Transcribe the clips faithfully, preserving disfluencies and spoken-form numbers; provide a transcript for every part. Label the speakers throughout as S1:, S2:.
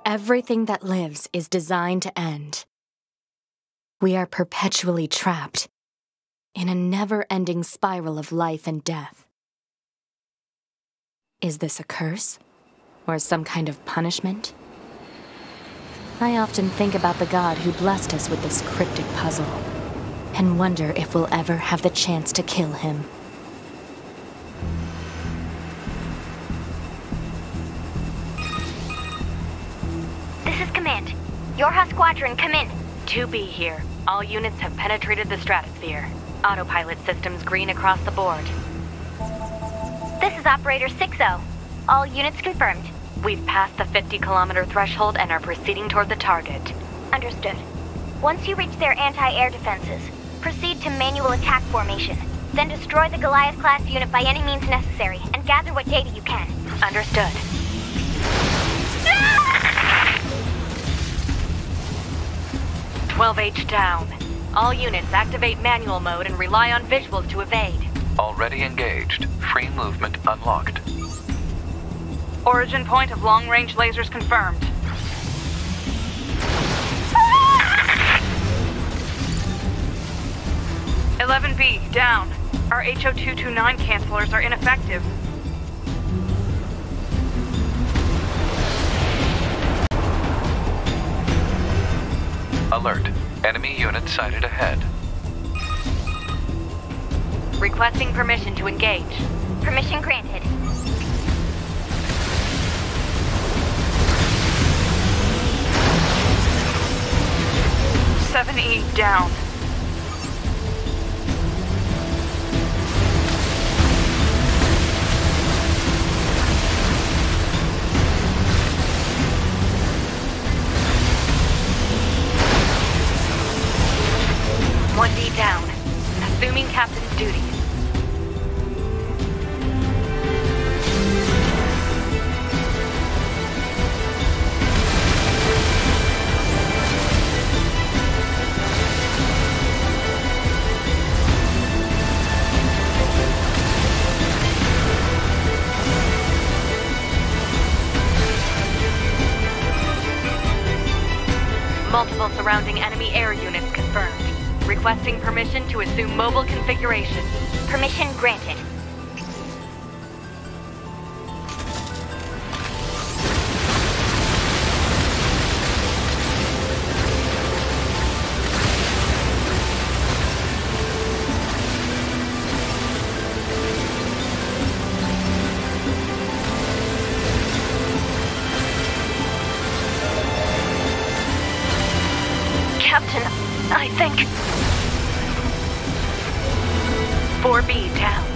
S1: Everything that lives is designed to end. We are perpetually trapped in a never-ending spiral of life and death. Is this a curse? Or some kind of punishment? I often think about the god who blessed us with this cryptic puzzle, and wonder if we'll ever have the chance to kill him.
S2: This is Command. Yorha Squadron, come in.
S3: two B here. All units have penetrated the stratosphere. Autopilot systems green across the board.
S2: This is Operator six oh. All units confirmed.
S3: We've passed the fifty kilometer threshold and are proceeding toward the target.
S2: Understood. Once you reach their anti-air defenses, proceed to manual attack formation. Then destroy the Goliath-class unit by any means necessary, and gather what data you can.
S3: Understood. twelve H down. All units activate manual mode and rely on visuals to evade.
S4: Already engaged. Free movement unlocked.
S3: Origin point of long-range lasers confirmed. eleven B, down. Our H O two twenty-nine cancelers are ineffective.
S4: Alert. Enemy unit sighted ahead.
S3: Requesting permission to engage.
S2: Permission granted.
S3: seven E, down. one D down. Assuming captain's duties. Multiple surrounding enemy air units confirmed. Requesting permission to assume mobile configuration.
S2: Permission granted. Captain, I think...
S3: four B down.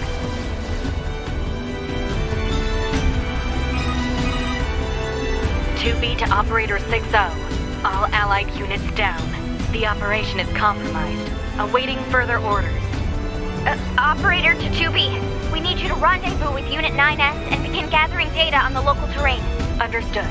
S3: two B to Operator six oh. All allied units down. The operation is compromised. Awaiting further orders.
S2: Uh, Operator to two B. We need you to rendezvous with Unit nine S and begin gathering data on the local terrain.
S3: Understood.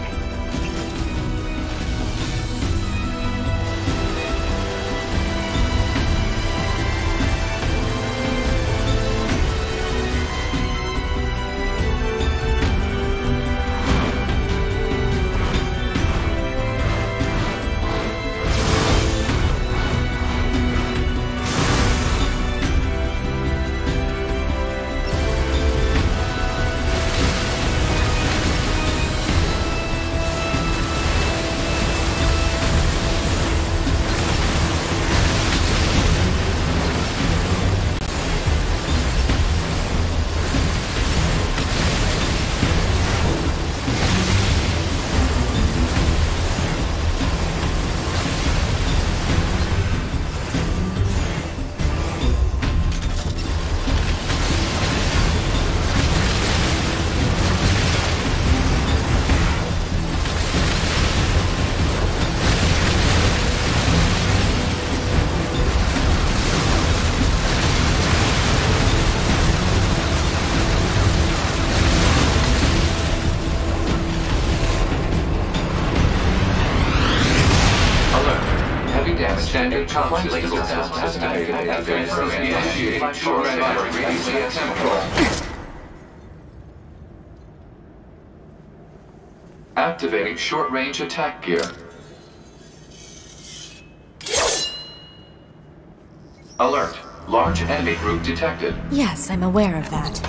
S5: Standard comms system test activated. Initiating short battery control. Activating short-range attack gear. Alert. Large enemy group detected.
S1: Yes, I'm aware of that.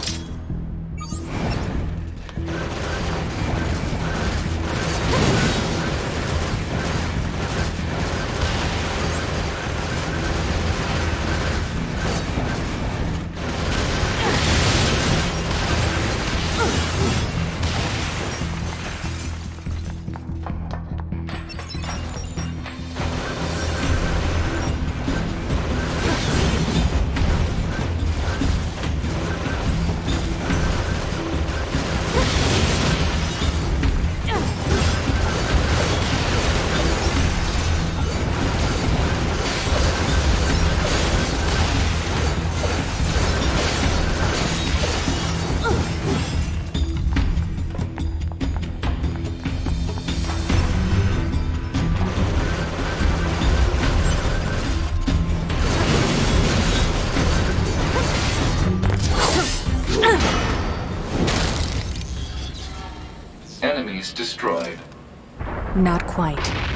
S5: Enemies destroyed.
S1: Not quite.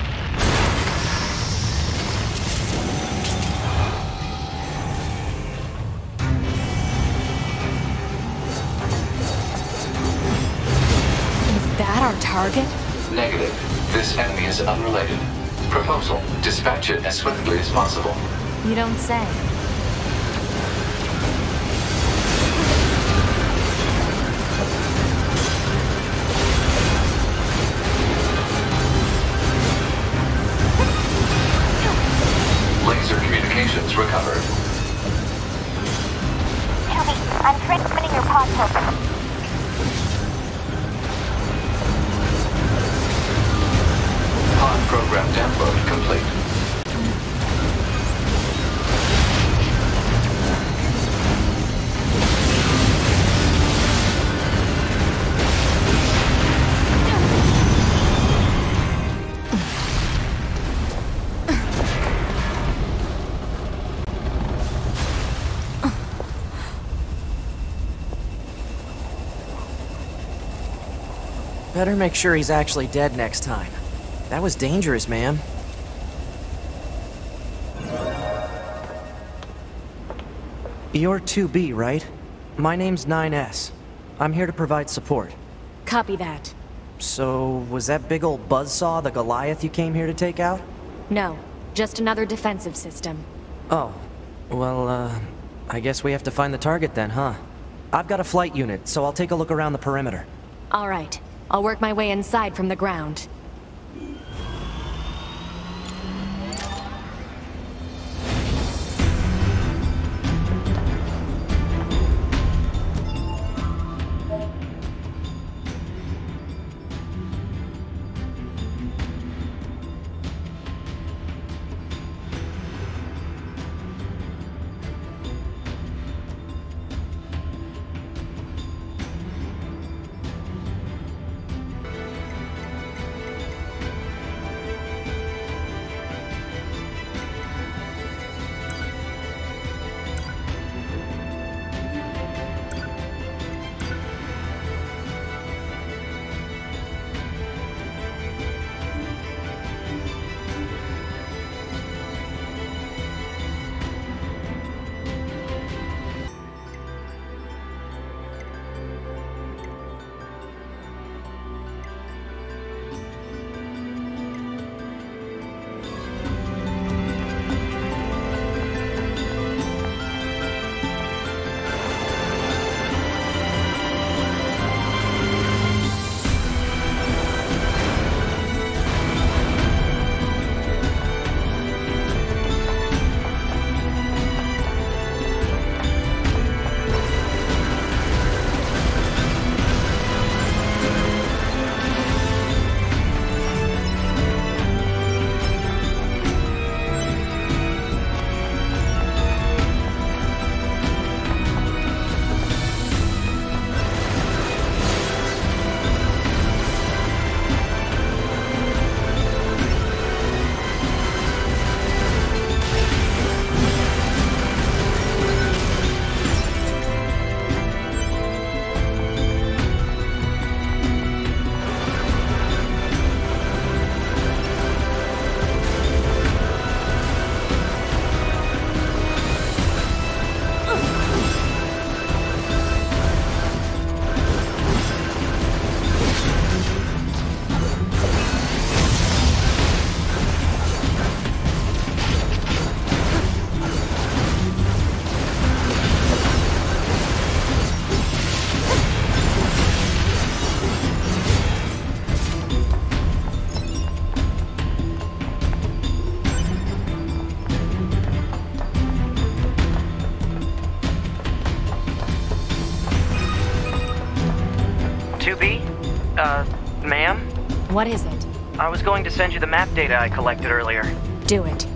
S1: Is that our target?
S5: Negative. This enemy is unrelated. Proposal. Dispatch it as swiftly as possible.
S1: You don't say.
S5: Laser communications recovered.
S2: two B, I'm transmitting your pod token.
S5: Pod program download complete.
S6: Better make sure he's actually dead next time. That was dangerous, man. You're two B, right? My name's nine S. I'm here to provide support.
S1: Copy that.
S6: So, was that big old buzzsaw the Goliath you came here to take out?
S1: No, just another defensive system.
S6: Oh, well, uh, I guess we have to find the target then, huh? I've got a flight unit, so I'll take a look around the perimeter.
S1: All right. I'll work my way inside from the ground. What is it?
S6: I was going to send you the map data I collected earlier.
S1: Do it.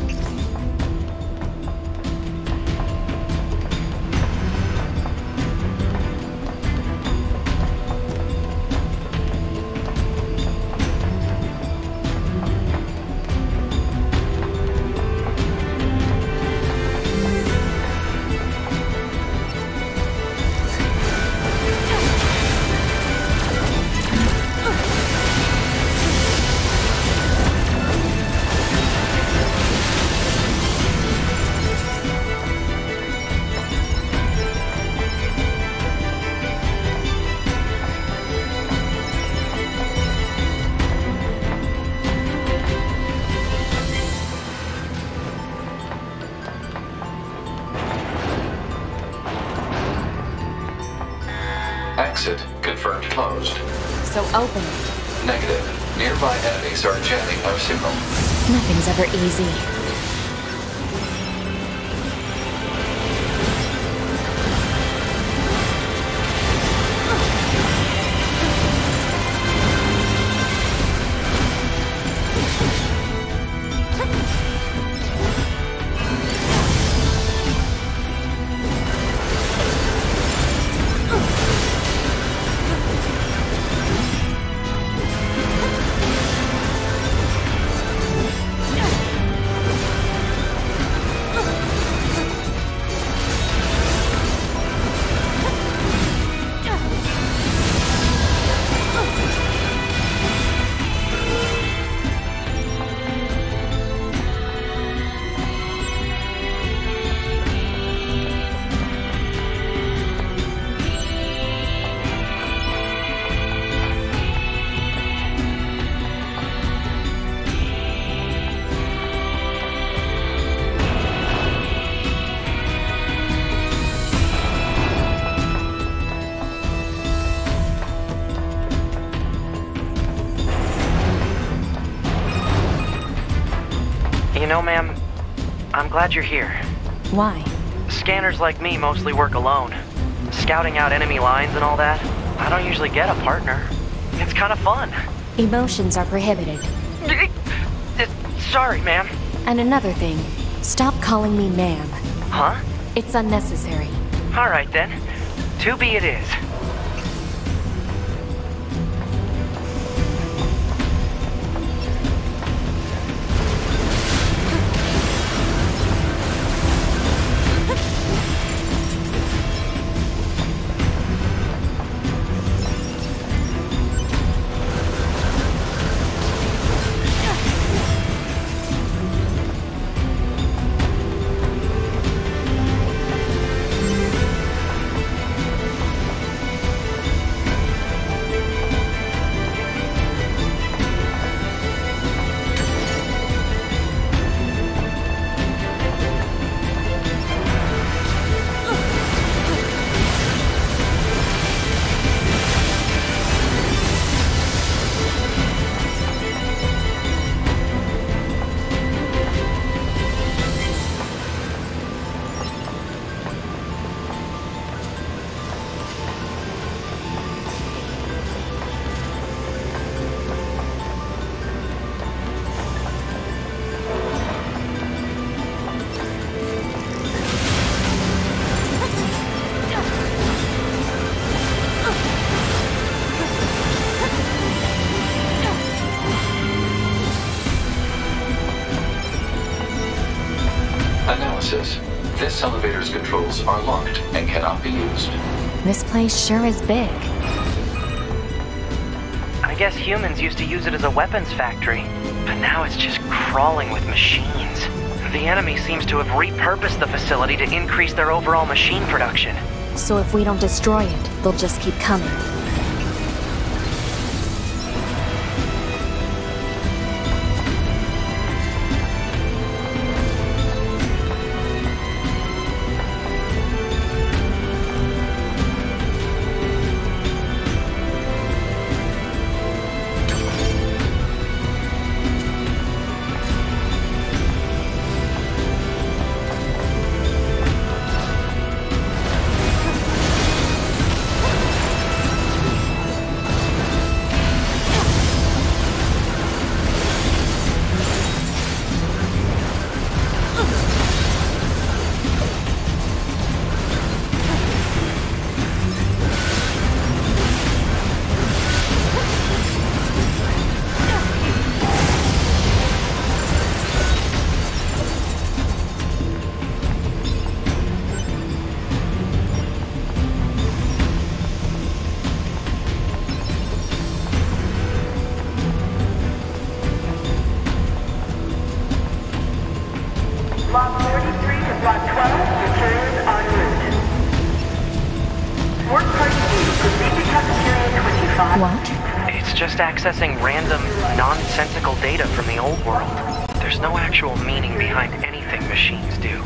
S5: Exit confirmed closed.
S1: So open it.
S5: Negative. Nearby enemies are jamming our signal.
S1: Nothing's ever easy.
S6: You know, ma'am, I'm glad you're here.
S1: Why?
S6: Scanners like me mostly work alone. Scouting out enemy lines and all that, I don't usually get a partner. It's kind of fun.
S1: Emotions are prohibited.
S6: Sorry, ma'am.
S1: And another thing, stop calling me ma'am.
S6: Huh?
S1: It's unnecessary.
S6: All right, then. two B it is.
S5: Analysis. This elevator's controls are locked and cannot be used.
S1: This place sure is big.
S6: I guess humans used to use it as a weapons factory, but now it's just crawling with machines. The enemy seems to have repurposed the facility to increase their overall machine production.
S1: So if we don't destroy it, they'll just keep coming. What?
S6: It's just accessing random, nonsensical data from the old world. There's no actual meaning behind anything machines do.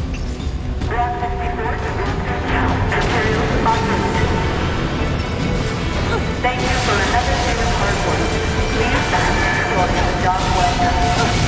S7: Thank you for another day of hard work. Please back to the job well done.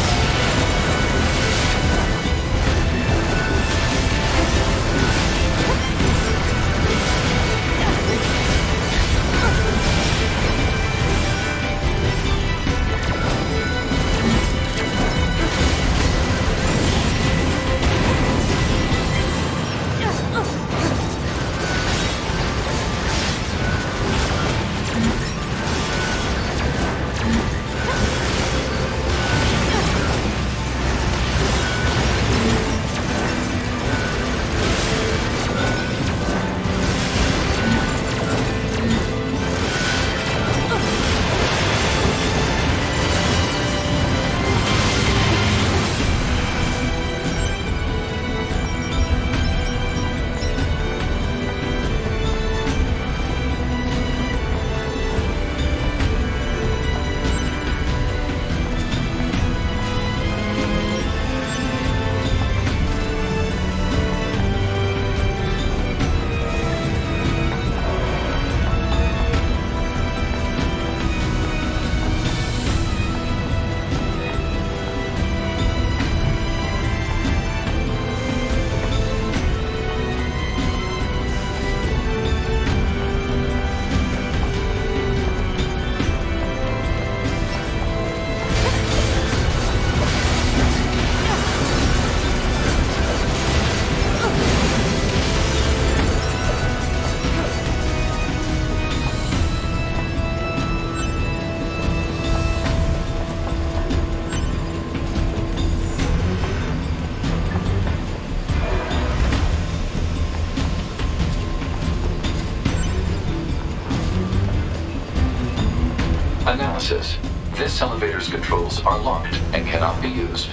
S5: Analysis. This elevator's controls are locked and cannot be used.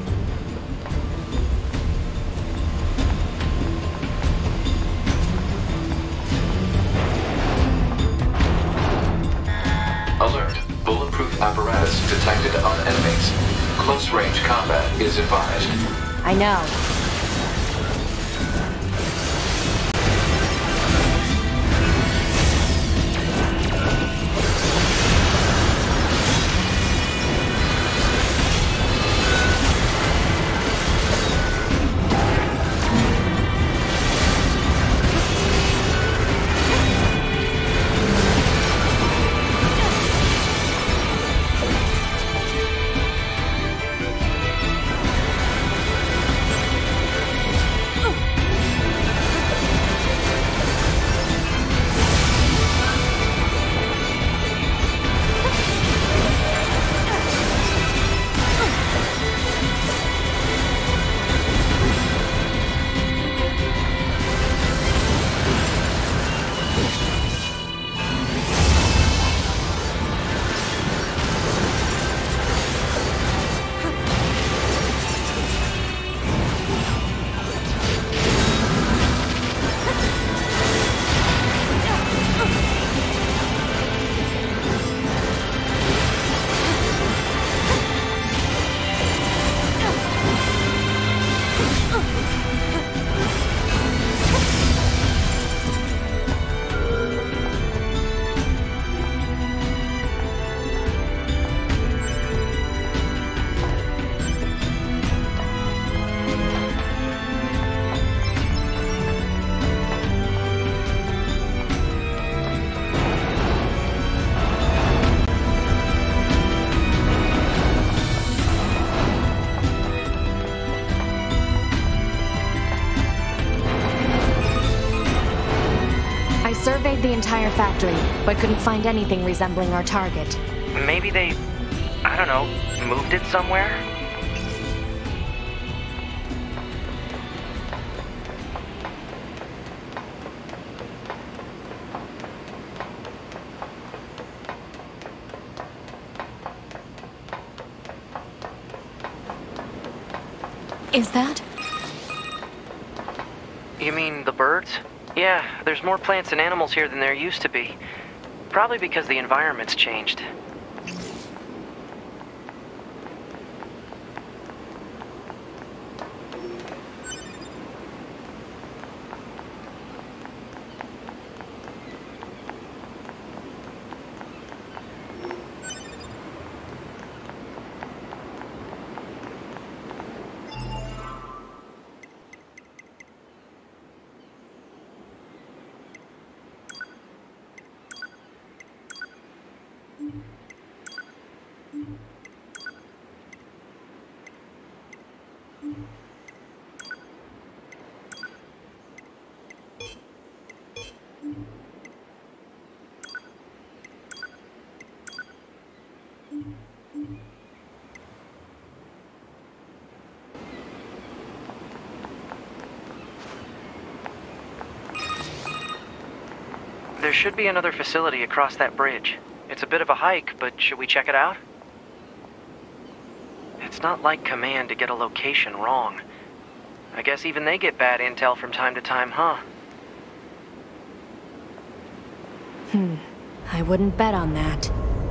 S5: Alert. Bulletproof apparatus detected on enemies. Close-range combat is advised.
S1: I know. Surveyed the entire factory, but couldn't find anything resembling our target.
S6: Maybe they, I don't know, moved it somewhere?
S1: Is that?
S6: You mean the birds? Yeah, there's more plants and animals here than there used to be. Probably because the environment's changed. There should be another facility across that bridge. It's a bit of a hike, but should we check it out? It's not like Command to get a location wrong. I guess even they get bad intel from time to time, huh?
S1: Hmm. I wouldn't bet on that.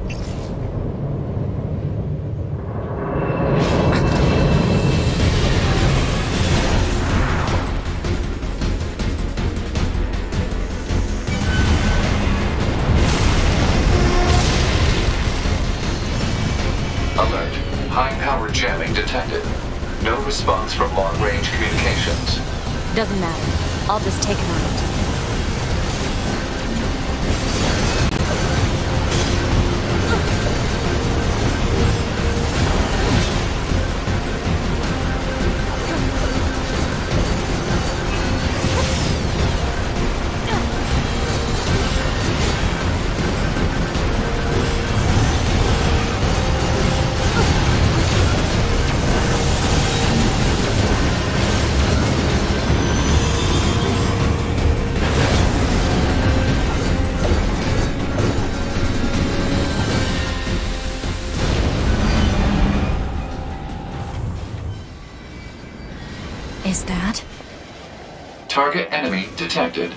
S5: Alert. High-power jamming detected. No response from long-range communications.
S1: Doesn't matter. I'll just take him out. Is that?
S5: Target enemy detected.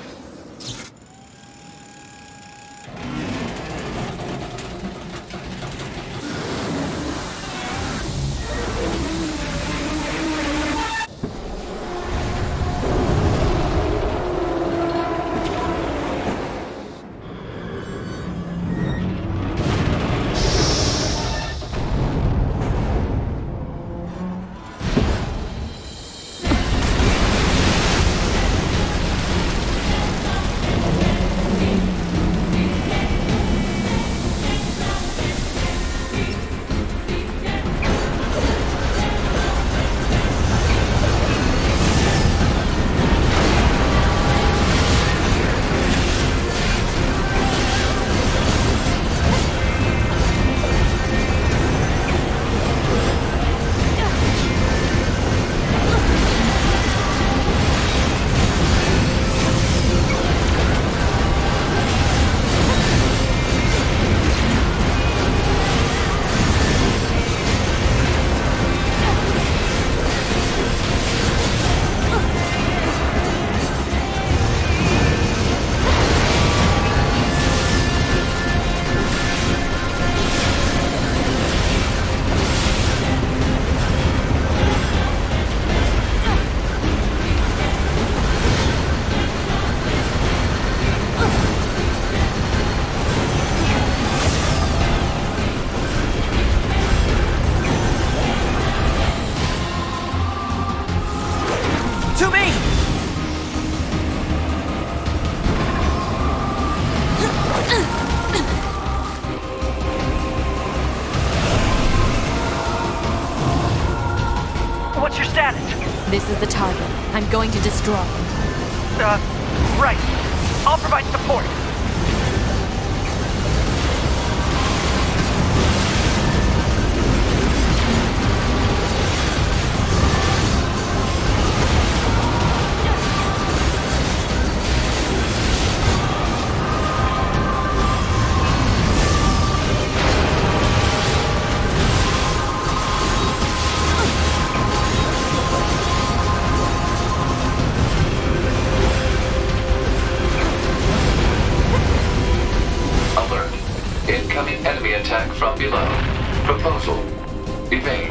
S6: What's your status?
S1: This is the target. I'm going to destroy.
S6: Uh, right. I'll provide support.
S5: from below. Proposal. Evade.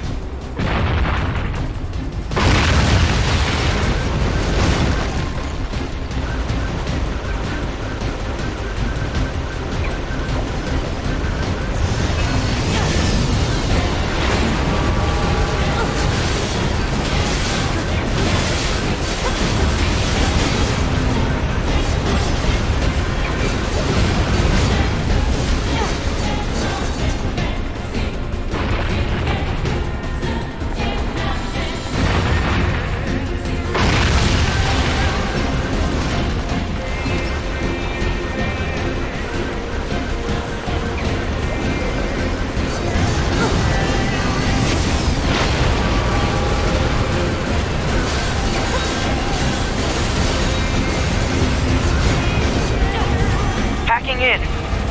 S6: In.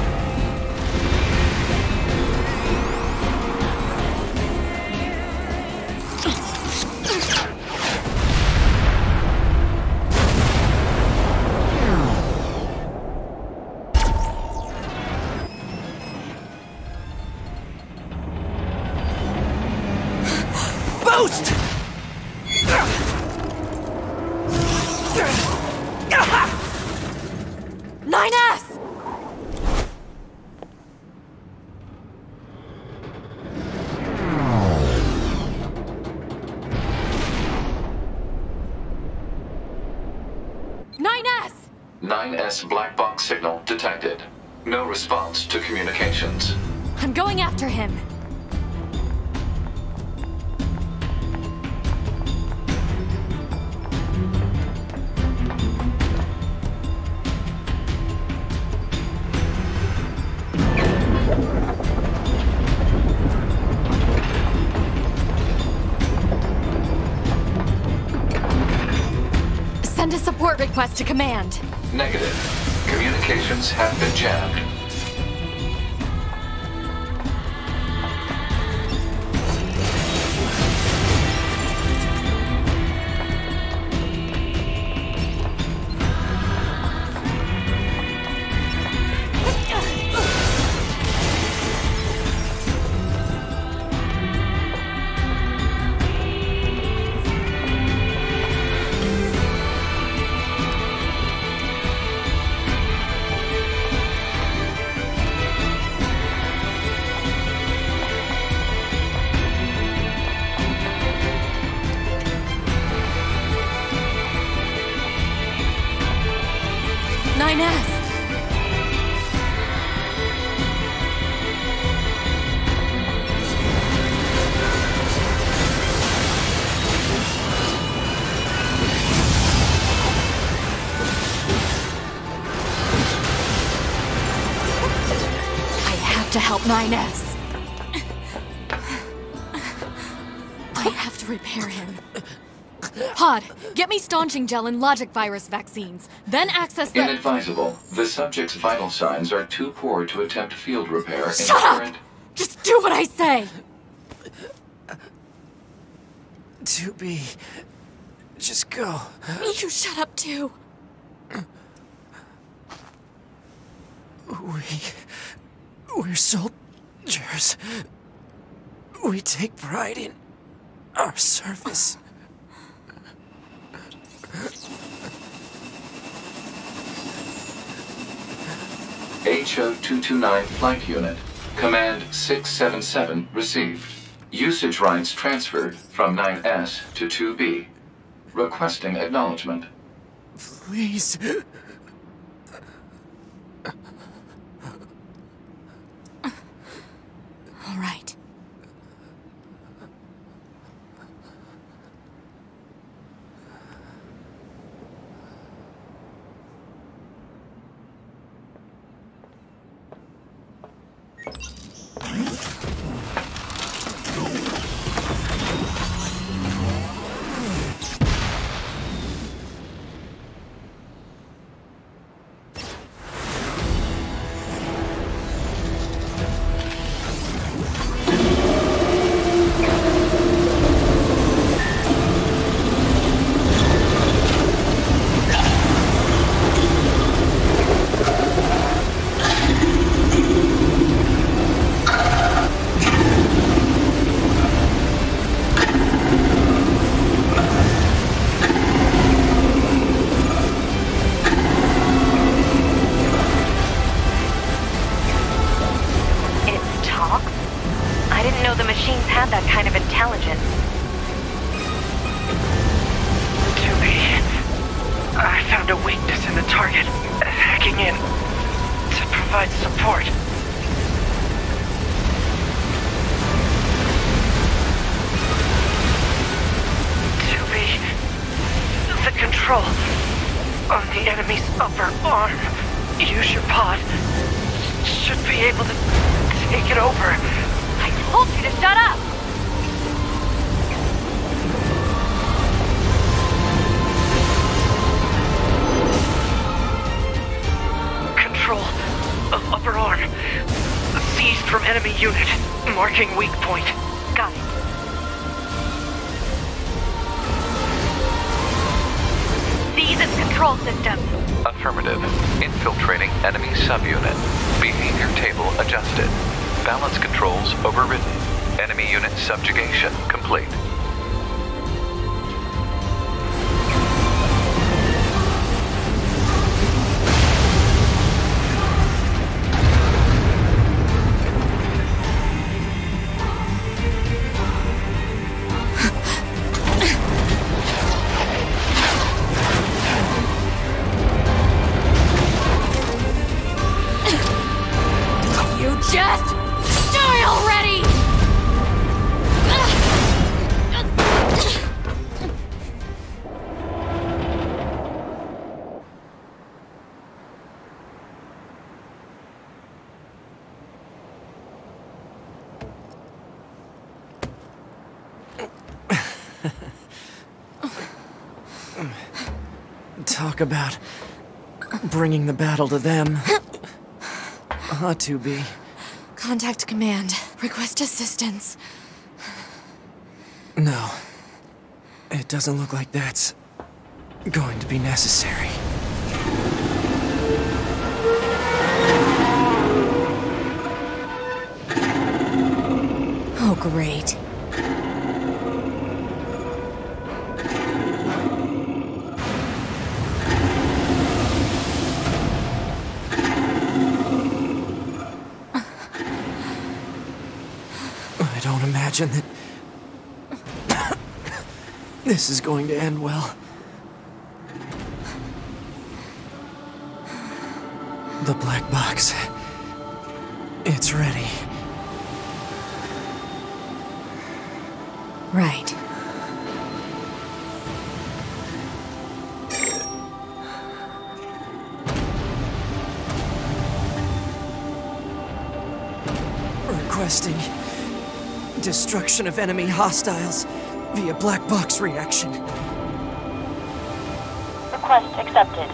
S8: Boost!
S1: nine S!
S5: nine S black box signal detected. No response to communications.
S1: I'm going after him. Send a support request to command.
S5: Negative. Communications have been jammed.
S1: nine S! I have to help nine S. I have to repair him. Pod, get me staunching gel and logic virus vaccines, then access the-
S5: Inadvisable. The subject's vital signs are too poor to attempt field repair.
S1: Shut up! Current... Just do what I say!
S8: two B. Just go.
S1: You shut up too.
S8: We... We're soldiers. We take pride in our service.
S5: H O two two nine Flight Unit. Command six seven seven received. Usage rights transferred from nine S to two B. Requesting acknowledgement.
S8: Please.
S1: All right.
S3: know the machines had that kind of intelligence.
S6: two B, I found a weakness in the target. Hacking in to provide support. two B, the control on the enemy's upper arm. Use your pod. Should be able to take it over.
S3: I told you to shut up!
S6: Control of upper arm. Seized from enemy unit. Marking weak point.
S3: Got it. Seize its control system.
S4: Affirmative. Infiltrating enemy subunit. Behavior table adjusted. Balance controls overridden. Enemy unit subjugation complete.
S1: Just die already!
S8: Talk about bringing the battle to them. Huh, two B.
S1: Contact command. Request assistance.
S8: No. It doesn't look like that's going to be necessary.
S1: Oh, great.
S8: I don't imagine that this is going to end well. The black box. It's ready.
S1: Right.
S8: Requesting destruction of enemy hostiles via black box reaction.
S2: Request accepted.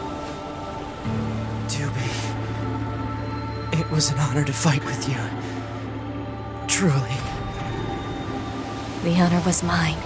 S8: two B, it was an honor to fight with you. Truly.
S1: The honor was mine.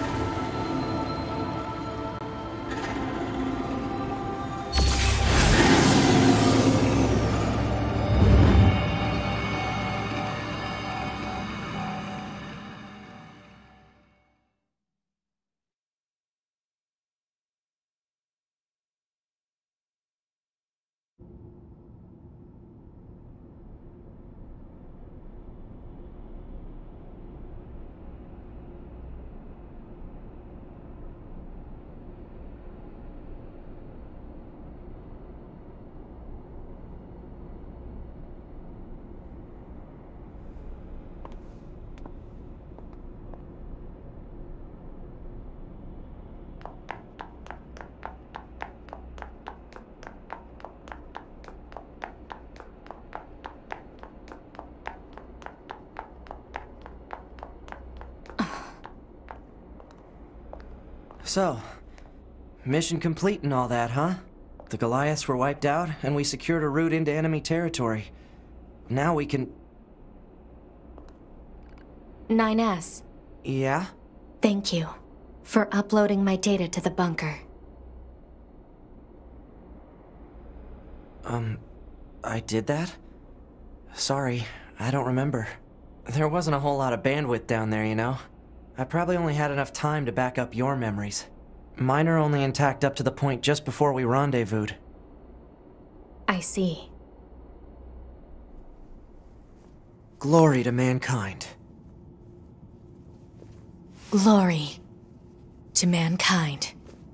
S6: So, mission complete and all that, huh? The Goliaths were wiped out, and we secured a route into enemy territory. Now we can...
S1: nine S.
S6: Yeah?
S1: Thank you for uploading my data to the bunker.
S6: Um, I did that? Sorry, I don't remember. There wasn't a whole lot of bandwidth down there, you know? I probably only had enough time to back up your memories. Mine are only intact up to the point just before we rendezvoused.
S1: I see.
S8: Glory to mankind.
S1: Glory to mankind.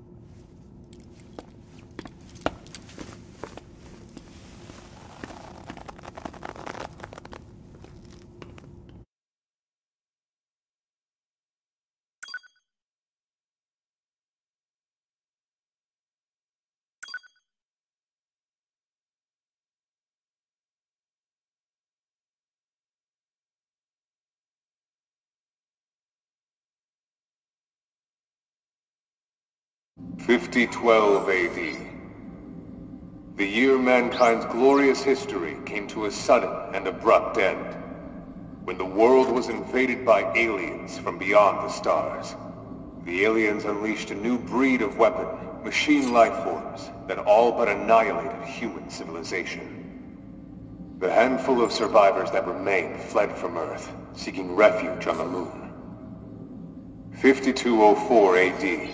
S9: fifty twelve A D. The year mankind's glorious history came to a sudden and abrupt end, when the world was invaded by aliens from beyond the stars. The aliens unleashed a new breed of weapon, machine life forms, that all but annihilated human civilization. The handful of survivors that remained fled from Earth, seeking refuge on the moon. fifty-two oh four A D.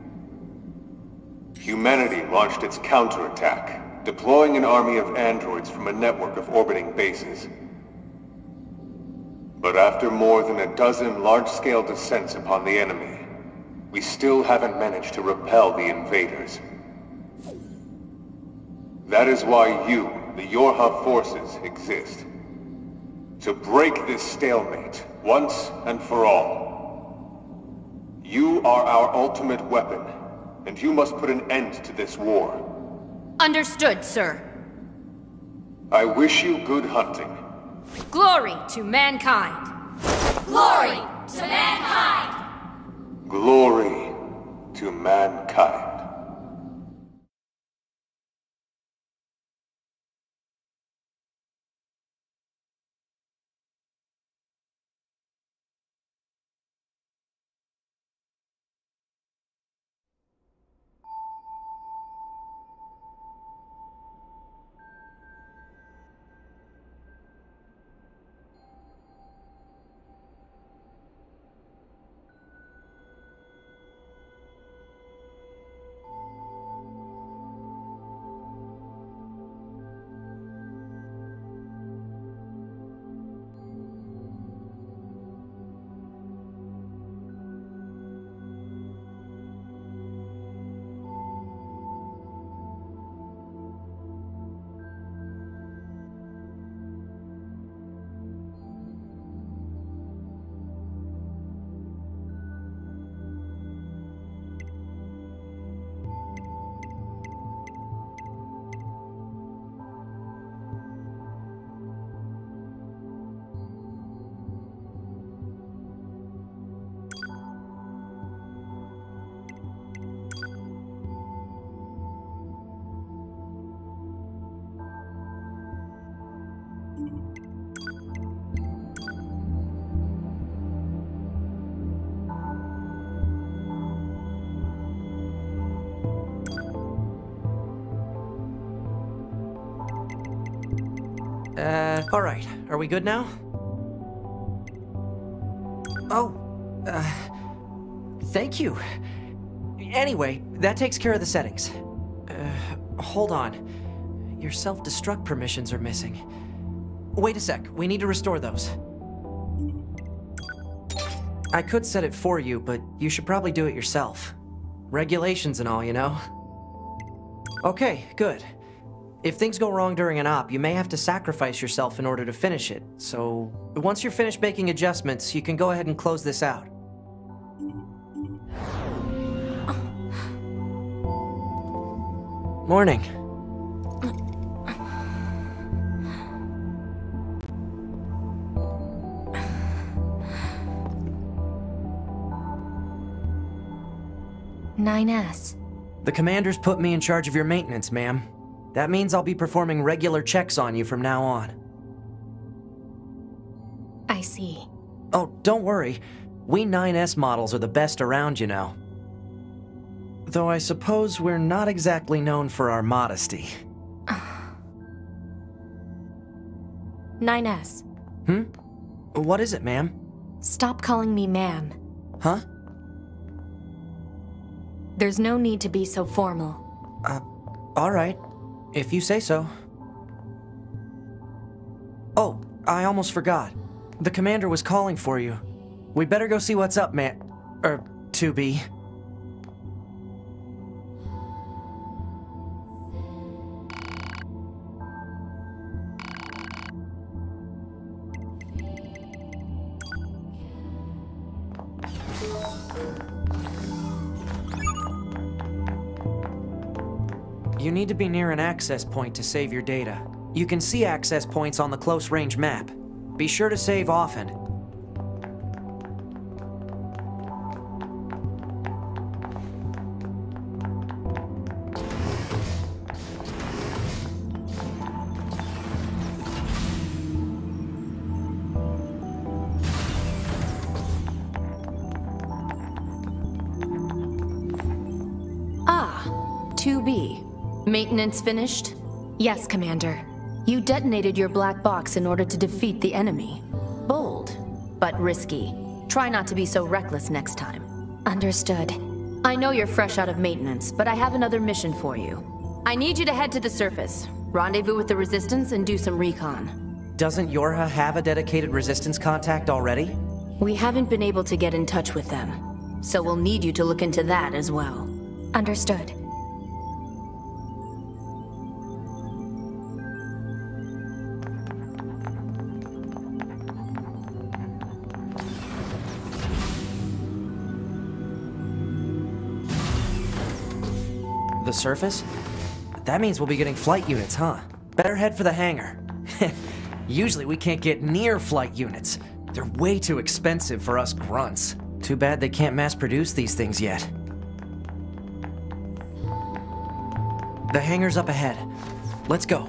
S9: Humanity launched its counterattack, deploying an army of androids from a network of orbiting bases. But after more than a dozen large-scale descents upon the enemy, we still haven't managed to repel the invaders. That is why you, the Yorha forces, exist. To break this stalemate, once and for all. You are our ultimate weapon, and you must put an end to this war.
S10: Understood, sir.
S9: I wish you good hunting.
S10: Glory to mankind! Glory to mankind!
S9: Glory to mankind.
S6: Uh, alright. Are we good now? Oh, uh, thank you. Anyway, that takes care of the settings. Uh, hold on. Your self-destruct permissions are missing. Wait a sec, we need to restore those. I could set it for you, but you should probably do it yourself. Regulations and all, you know? Okay, good. If things go wrong during an op, you may have to sacrifice yourself in order to finish it, so once you're finished making adjustments, you can go ahead and close this out. Morning.
S1: nine S.
S6: The commander's put me in charge of your maintenance, ma'am. That means I'll be performing regular checks on you from now on.
S1: I see.
S6: Oh, don't worry. We nine S models are the best around, you know. Though I suppose we're not exactly known for our modesty.
S1: nine S.
S6: Hmm? What is it, ma'am?
S1: Stop calling me ma'am.
S6: Huh?
S1: There's no need to be so formal.
S6: Uh, alright. If you say so. Oh, I almost forgot. The commander was calling for you. We better go see what's up, man. Er, two B. You need to be near an access point to save your data. You can see access points on the close-range map. Be sure to save often.
S10: Ah, two B. Maintenance finished?
S1: Yes, Commander.
S10: You detonated your black box in order to defeat the enemy. Bold, but risky. Try not to be so reckless next time.
S1: Understood.
S10: I know you're fresh out of maintenance, but I have another mission for you. I need you to head to the surface, rendezvous with the Resistance, and do some recon.
S6: Doesn't Yorha have a dedicated Resistance contact already?
S10: We haven't been able to get in touch with them, so we'll need you to look into that as well.
S1: Understood.
S6: The surface? That means we'll be getting flight units, huh? Better head for the hangar. Usually we can't get near flight units. They're way too expensive for us grunts. Too bad they can't mass produce these things yet. The hangar's up ahead. Let's go.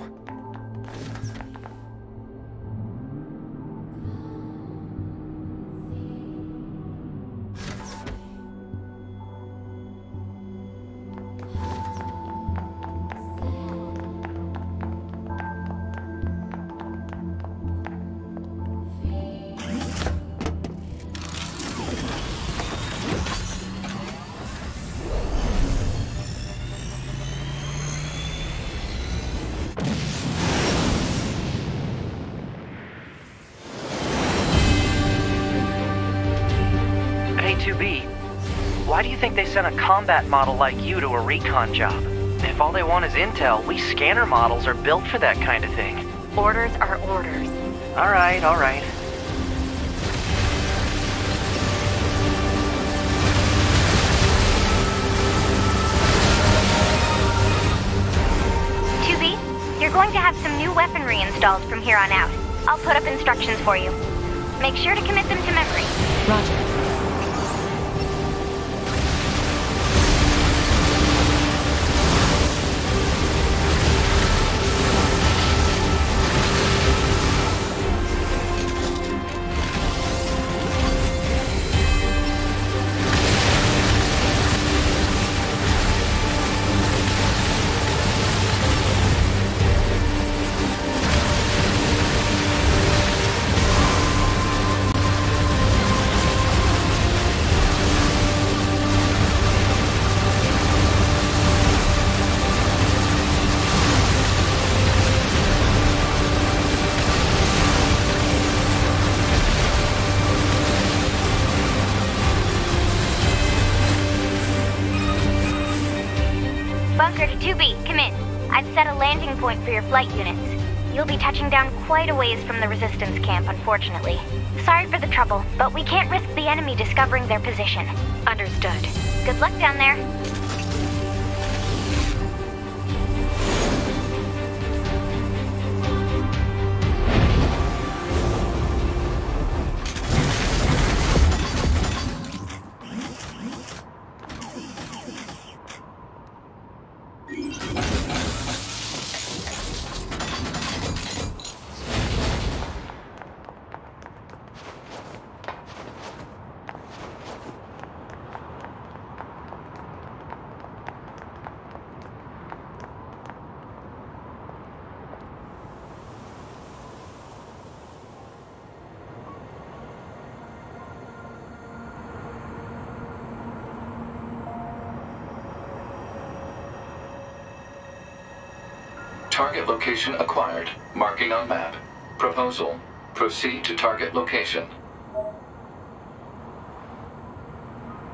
S11: two B, why do you think they sent a combat model like you to a recon job? If all they want is intel, we scanner models are built for that kind of thing.
S3: Orders are orders.
S11: Alright, alright.
S2: two B, you're going to have some new weaponry installed from here on out. I'll put up instructions for you. Make sure to commit them to memory.
S1: Roger.
S2: Bunker to two B, come in. I've set a landing point for your flight units. You'll be touching down quite a ways from the Resistance camp, unfortunately. Sorry for the trouble, but we can't risk the enemy discovering their position.
S3: Understood.
S2: Good luck down there.
S5: Target location acquired. Marking on map. Proposal. Proceed to target location.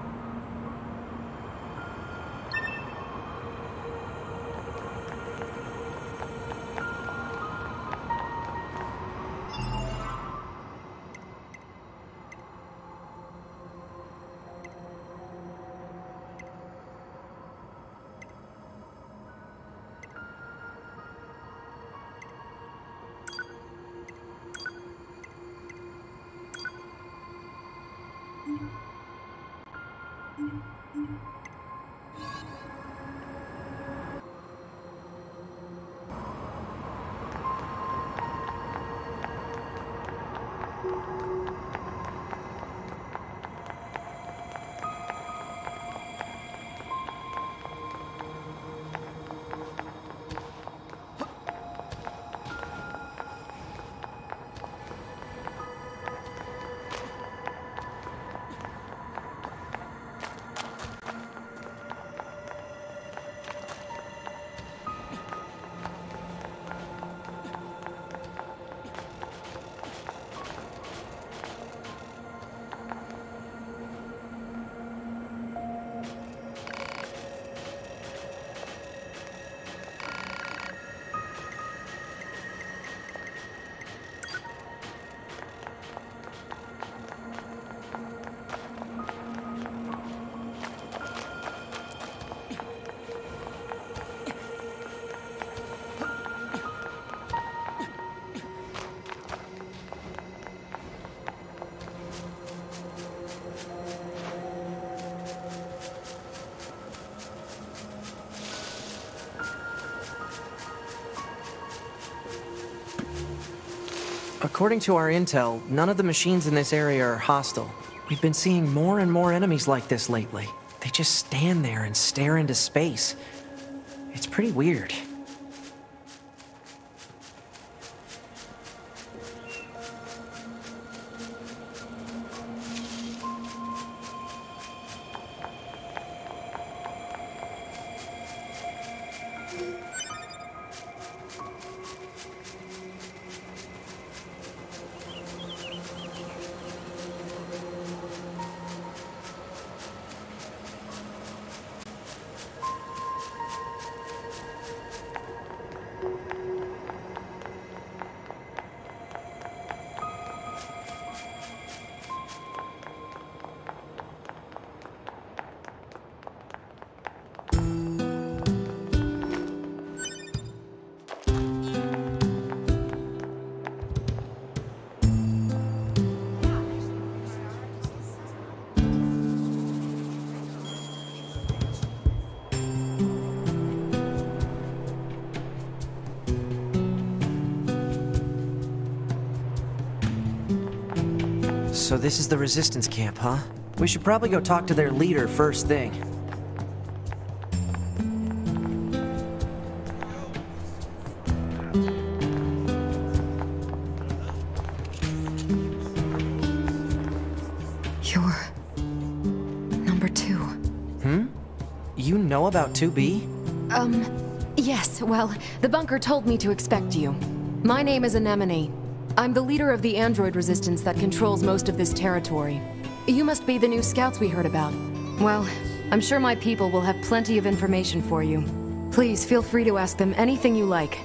S6: According to our intel, none of the machines in this area are hostile. We've been seeing more and more enemies like this lately. They just stand there and stare into space. It's pretty weird. So this is the Resistance camp, huh? We should probably go talk to their leader first thing.
S10: You're... number two.
S6: Hmm? You know about two B?
S10: Um, yes, well, the bunker told me to expect you. My name is Anemone. I'm the leader of the android resistance that controls most of this territory. You must be the new scouts we heard about. Well, I'm sure my people will have plenty of information for you. Please feel free to ask them anything you like.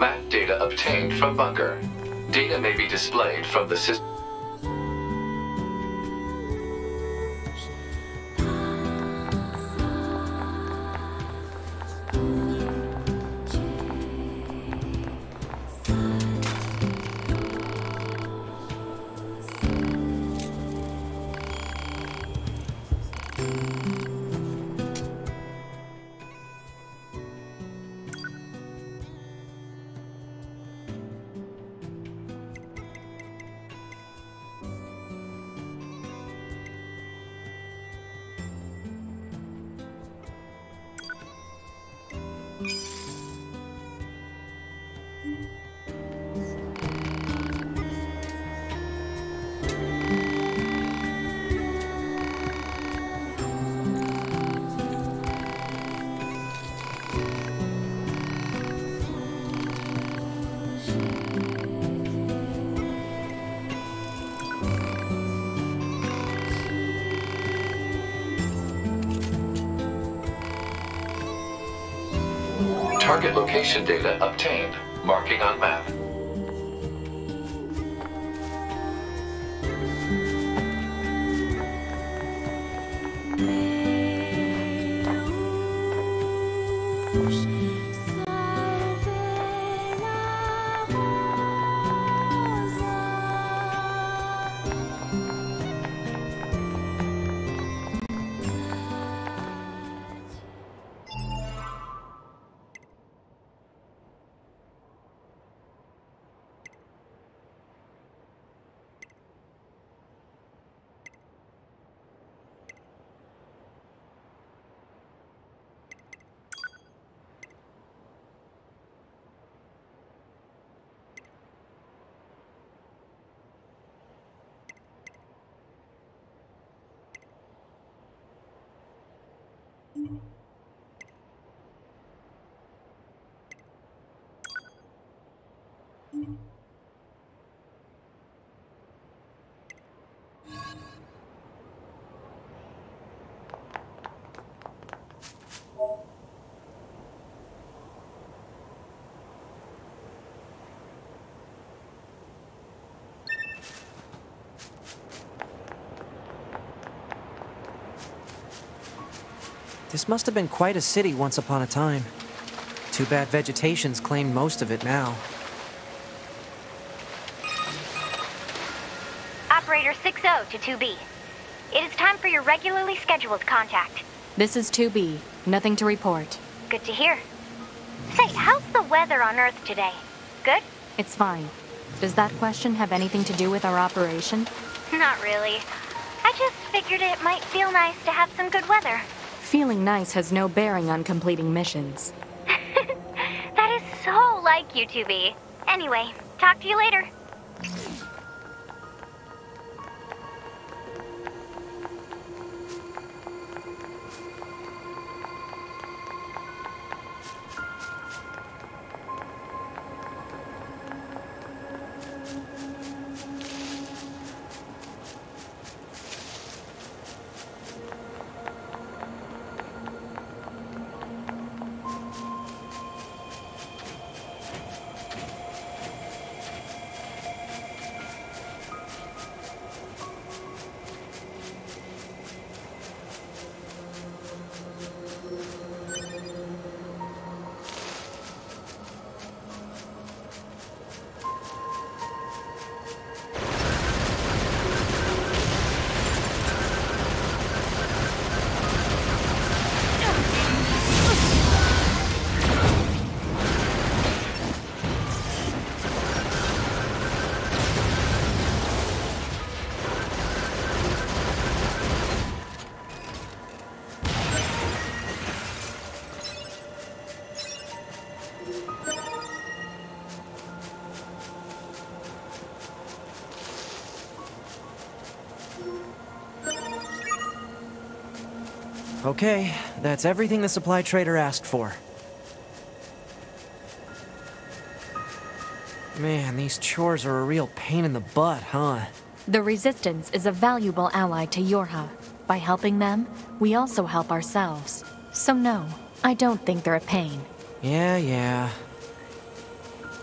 S5: Map data obtained from bunker. Data may be displayed from the system. Target location data obtained. Marking on map.
S6: This must have been quite a city once upon a time. Too bad vegetation's claimed most of it now.
S2: Operator six oh to two B. It is time for your regularly scheduled contact.
S1: This is two B. Nothing to report.
S2: Good to hear. Say, how's the weather on Earth today? Good?
S1: It's fine. Does that question have anything to do with our operation?
S2: Not really. I just figured it might feel nice to have some good weather.
S1: Feeling nice has no bearing on completing missions.
S2: That is so like you, two B. Anyway, talk to you later.
S6: Okay, that's everything the supply trader asked for. Man, these chores are a real pain in the butt, huh?
S1: The Resistance is a valuable ally to Yorha. By helping them, we also help ourselves. So no, I don't think they're a pain.
S6: Yeah, yeah.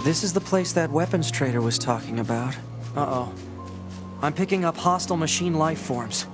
S6: This is the place that weapons trader was talking about. Uh-oh. I'm picking up hostile machine life forms.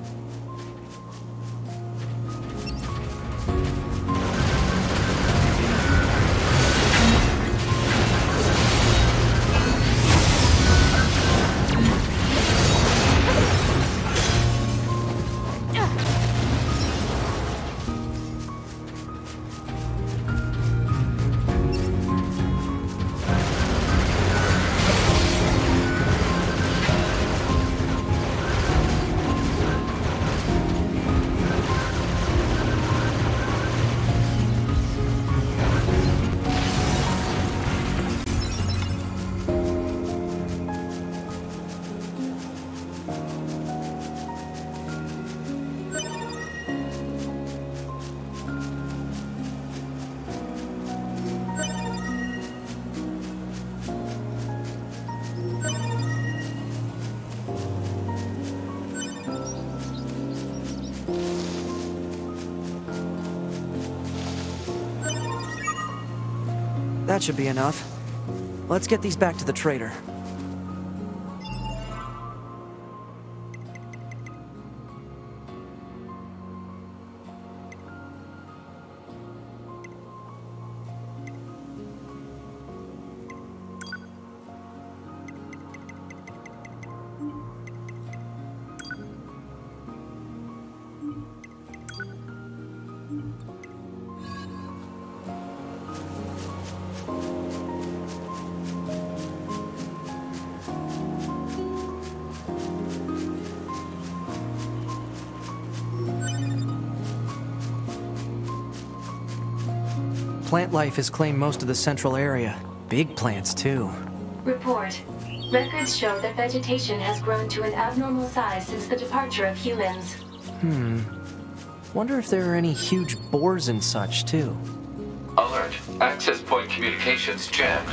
S6: That should be enough. Let's get these back to the trader. Plant life has claimed most of the central area. Big plants, too.
S12: Report. Records show that vegetation has grown to an abnormal size since the departure of humans.
S6: Hmm. Wonder if there are any huge boars and such, too.
S5: Alert. Access point communications jammed.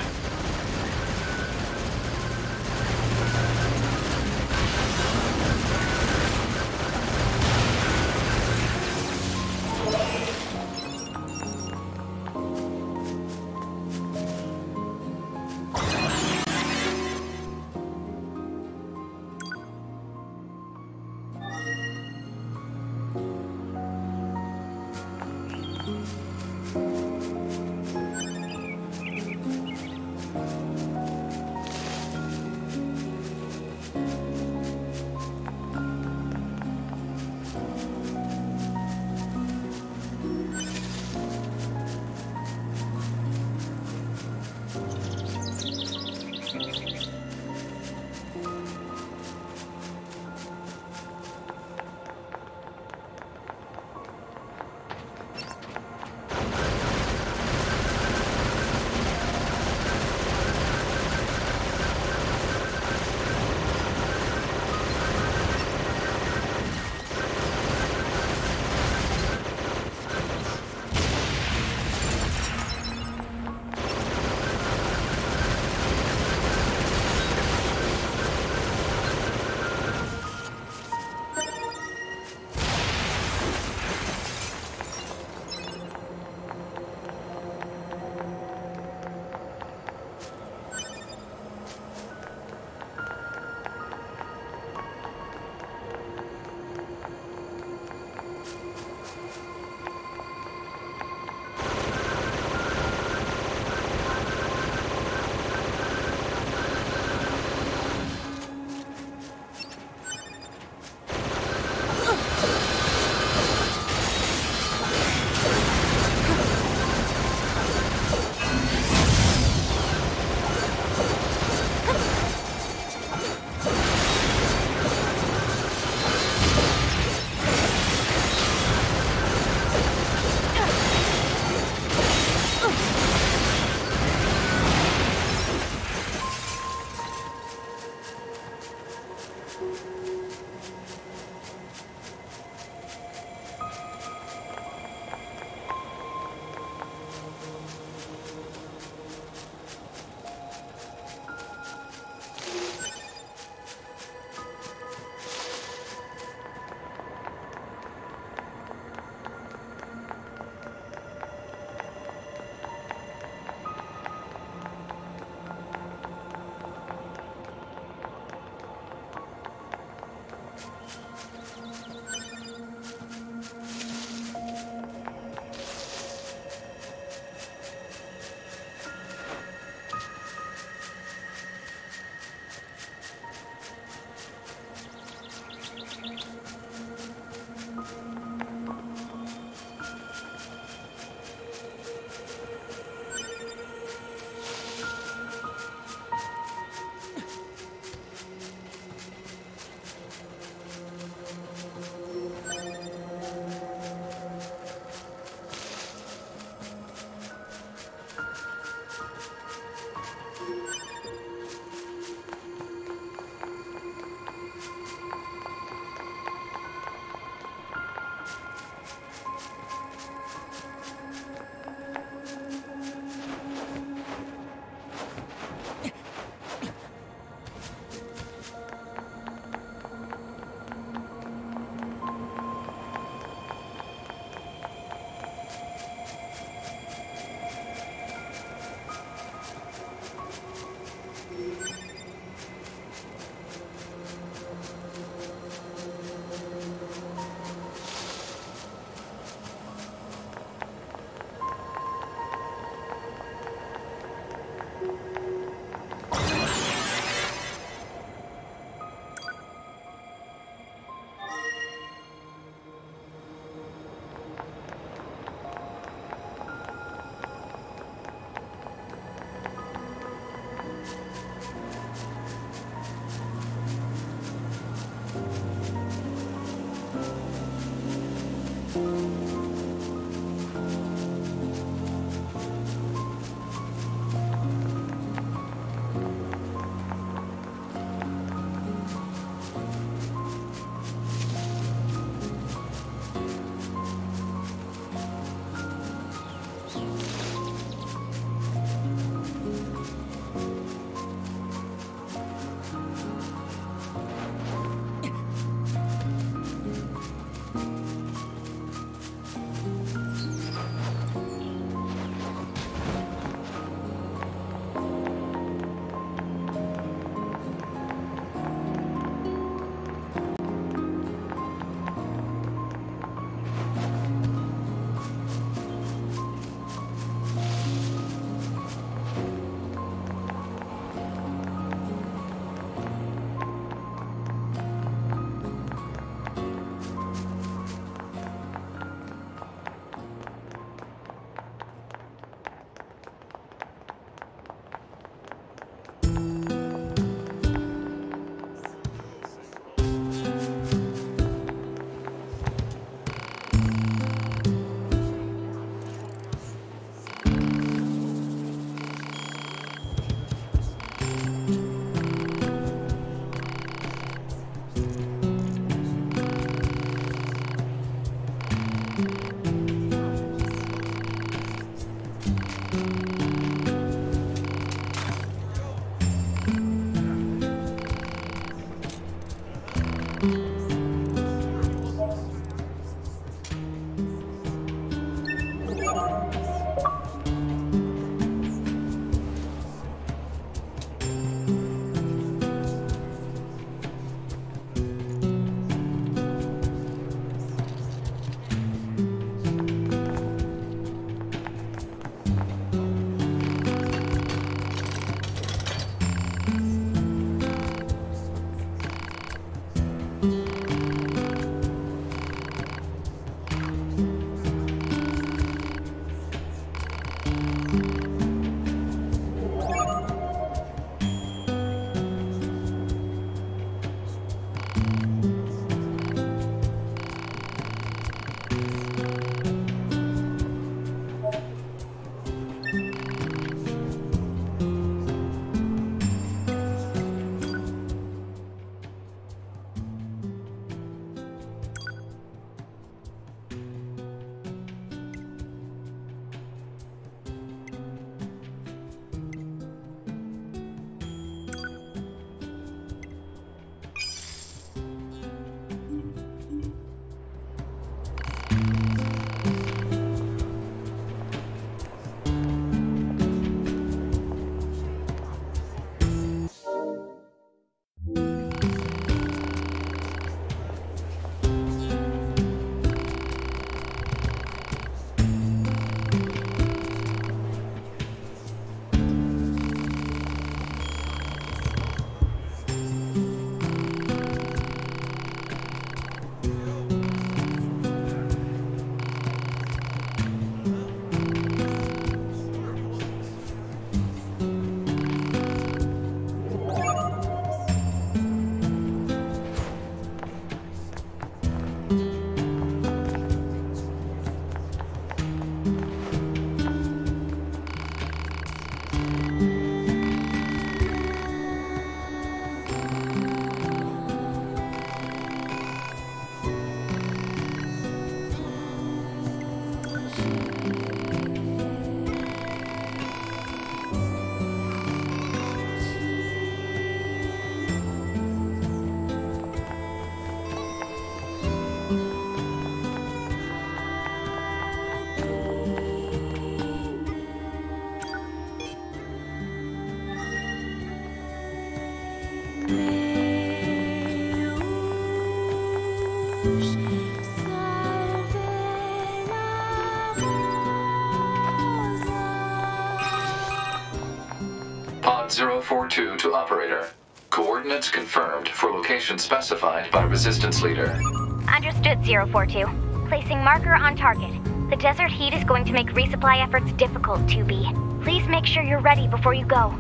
S5: zero four two to operator. Coordinates confirmed for location specified by Resistance Leader.
S2: Understood, zero four two. Placing marker on target. The desert heat is going to make resupply efforts difficult, two B. Please make sure you're ready before you go.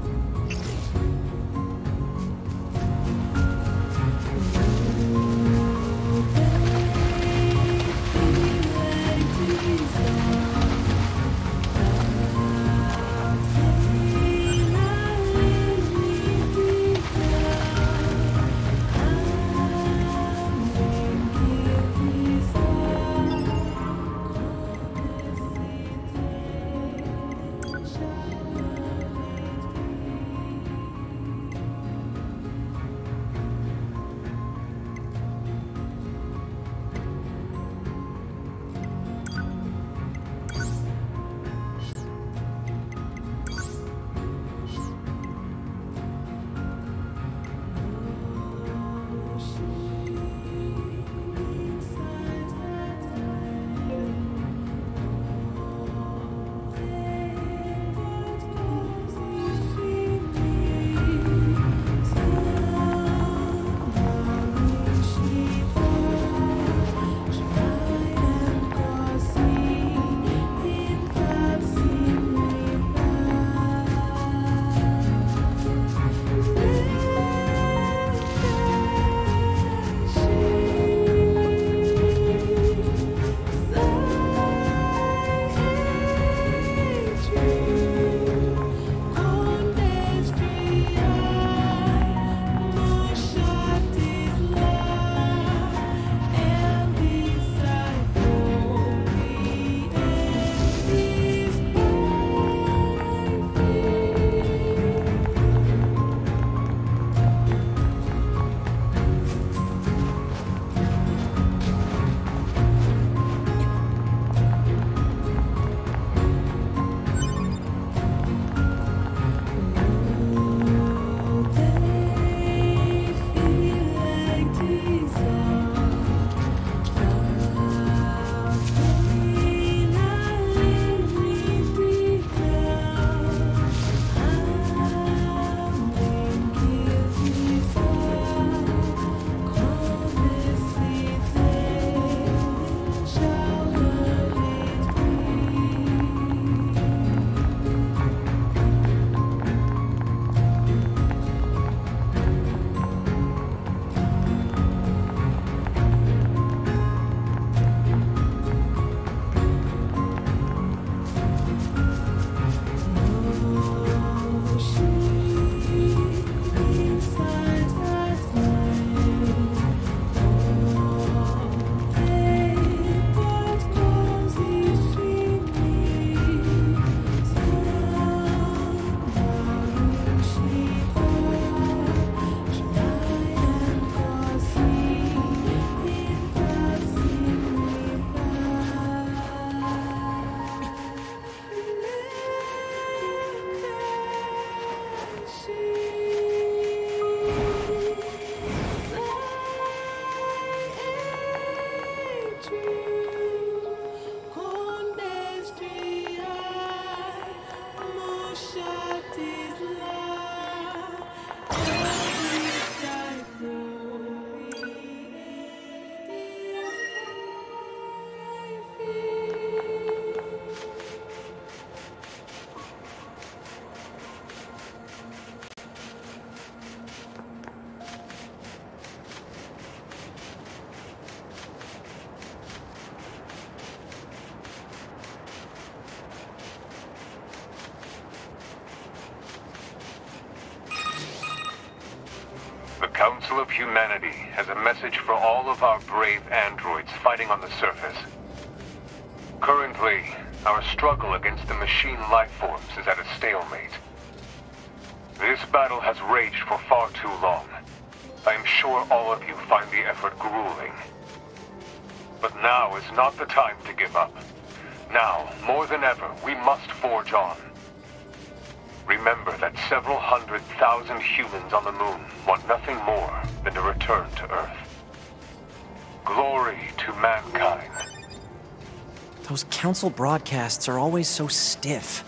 S9: The Council of Humanity has a message for all of our brave androids fighting on the surface. Currently, our struggle against the machine lifeforms is at a stalemate. This battle has raged for far too long. I am sure all of you find the effort grueling. But now is not the time to give up. Now, more than ever, we must forge on. Remember that several hundred thousand humans on the moon want nothing more than to return to Earth. Glory to mankind.
S6: Those council broadcasts are always so stiff.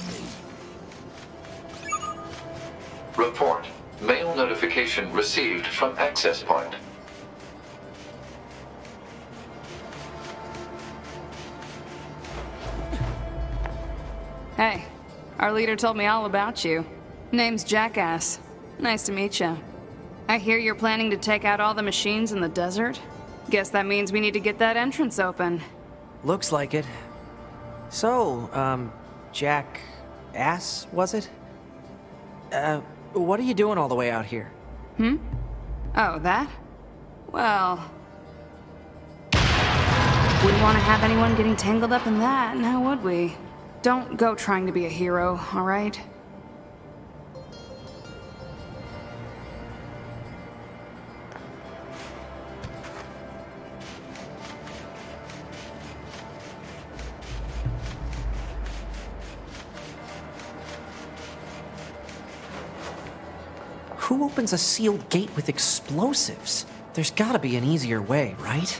S5: Report. Mail notification received from access point.
S13: Hey, our leader told me all about you. Name's Jackass. Nice to meet you. I hear you're planning to take out all the machines in the desert? Guess that means we need to get that entrance open.
S6: Looks like it. So, um, Jack... Ass, was it? Uh, what are you doing all the way out here?
S13: Hmm? Oh, that? Well... wouldn't want to have anyone getting tangled up in that, now would we? Don't go trying to be a hero, alright?
S6: Who opens a sealed gate with explosives? There's gotta be an easier way, right?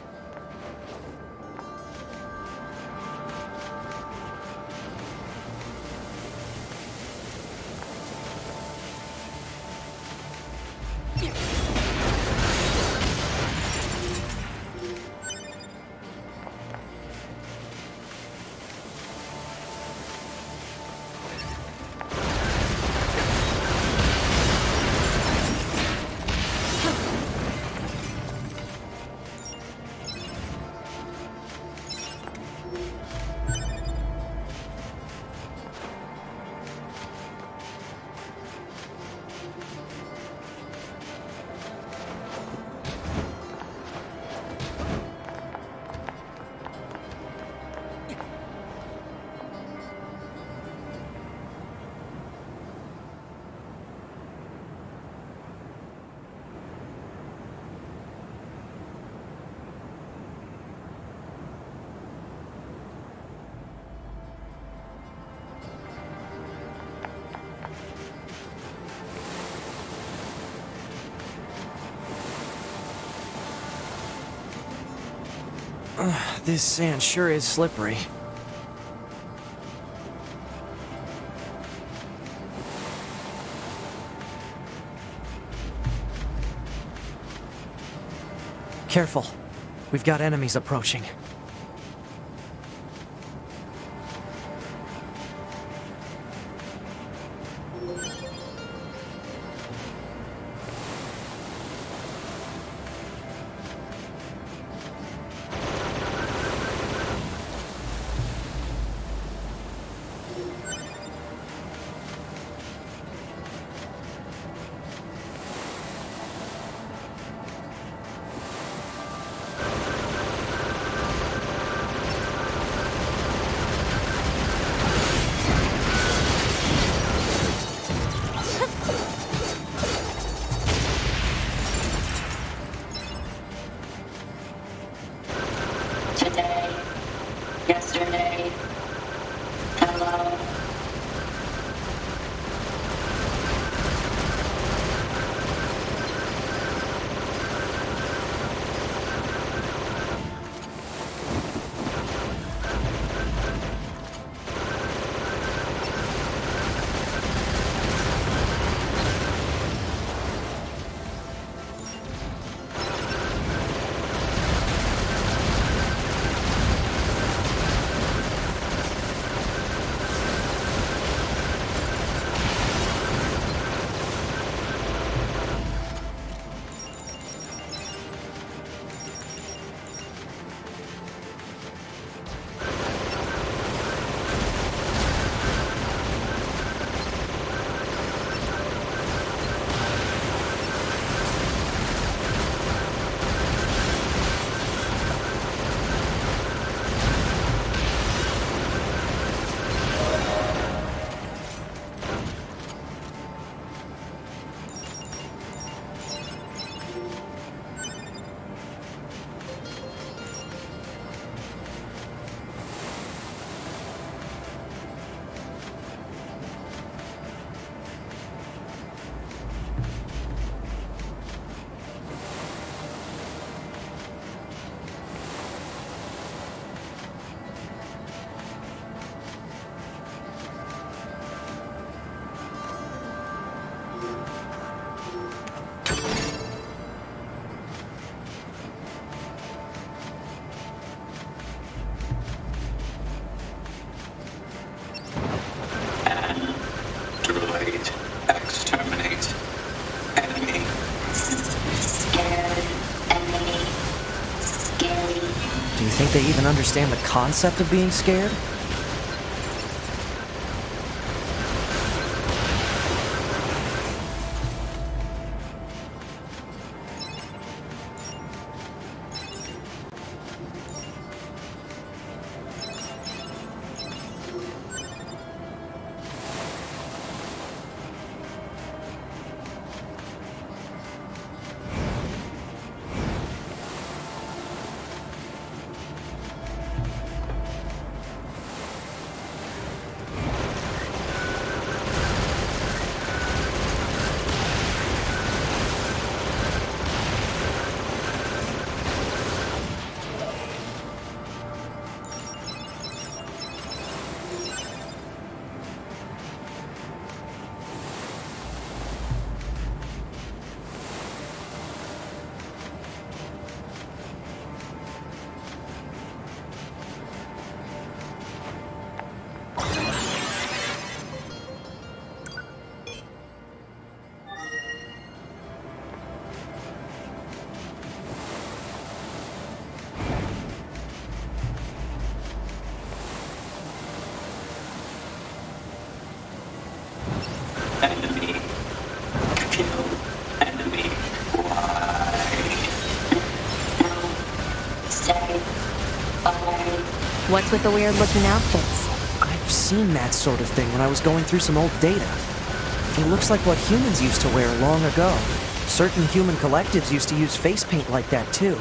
S6: Ugh, this sand sure is slippery. Careful. We've got enemies approaching. Do you think they even understand the concept of being scared?
S1: What's with the weird-looking outfits?
S6: I've seen that sort of thing when I was going through some old data. It looks like what humans used to wear long ago. Certain human collectives used to use face paint like that, too.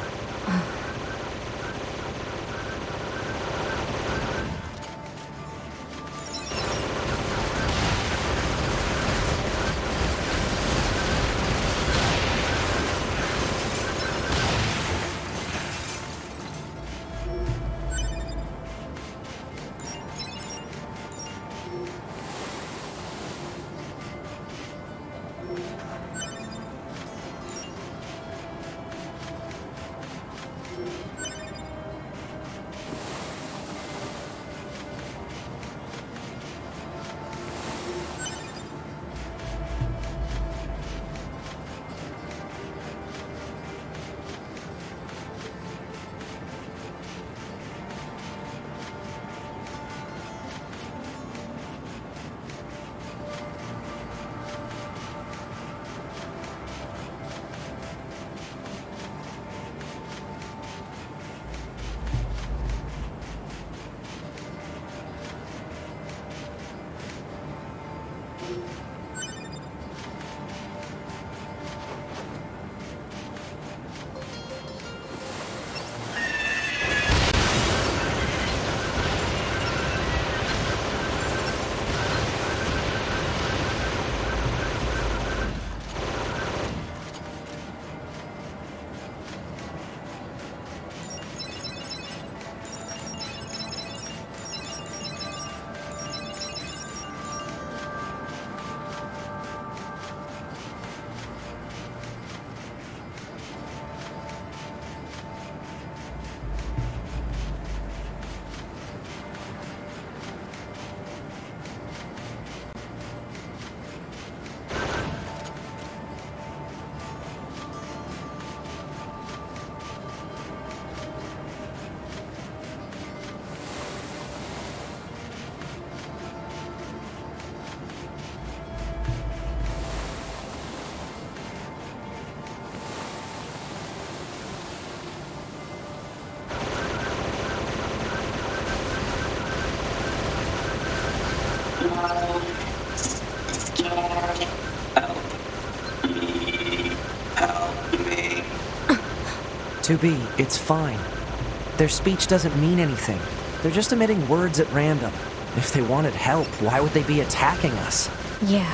S6: two B, it's fine. Their speech doesn't mean anything. They're just emitting words at random. If they wanted help, why would they be attacking us?
S1: Yeah.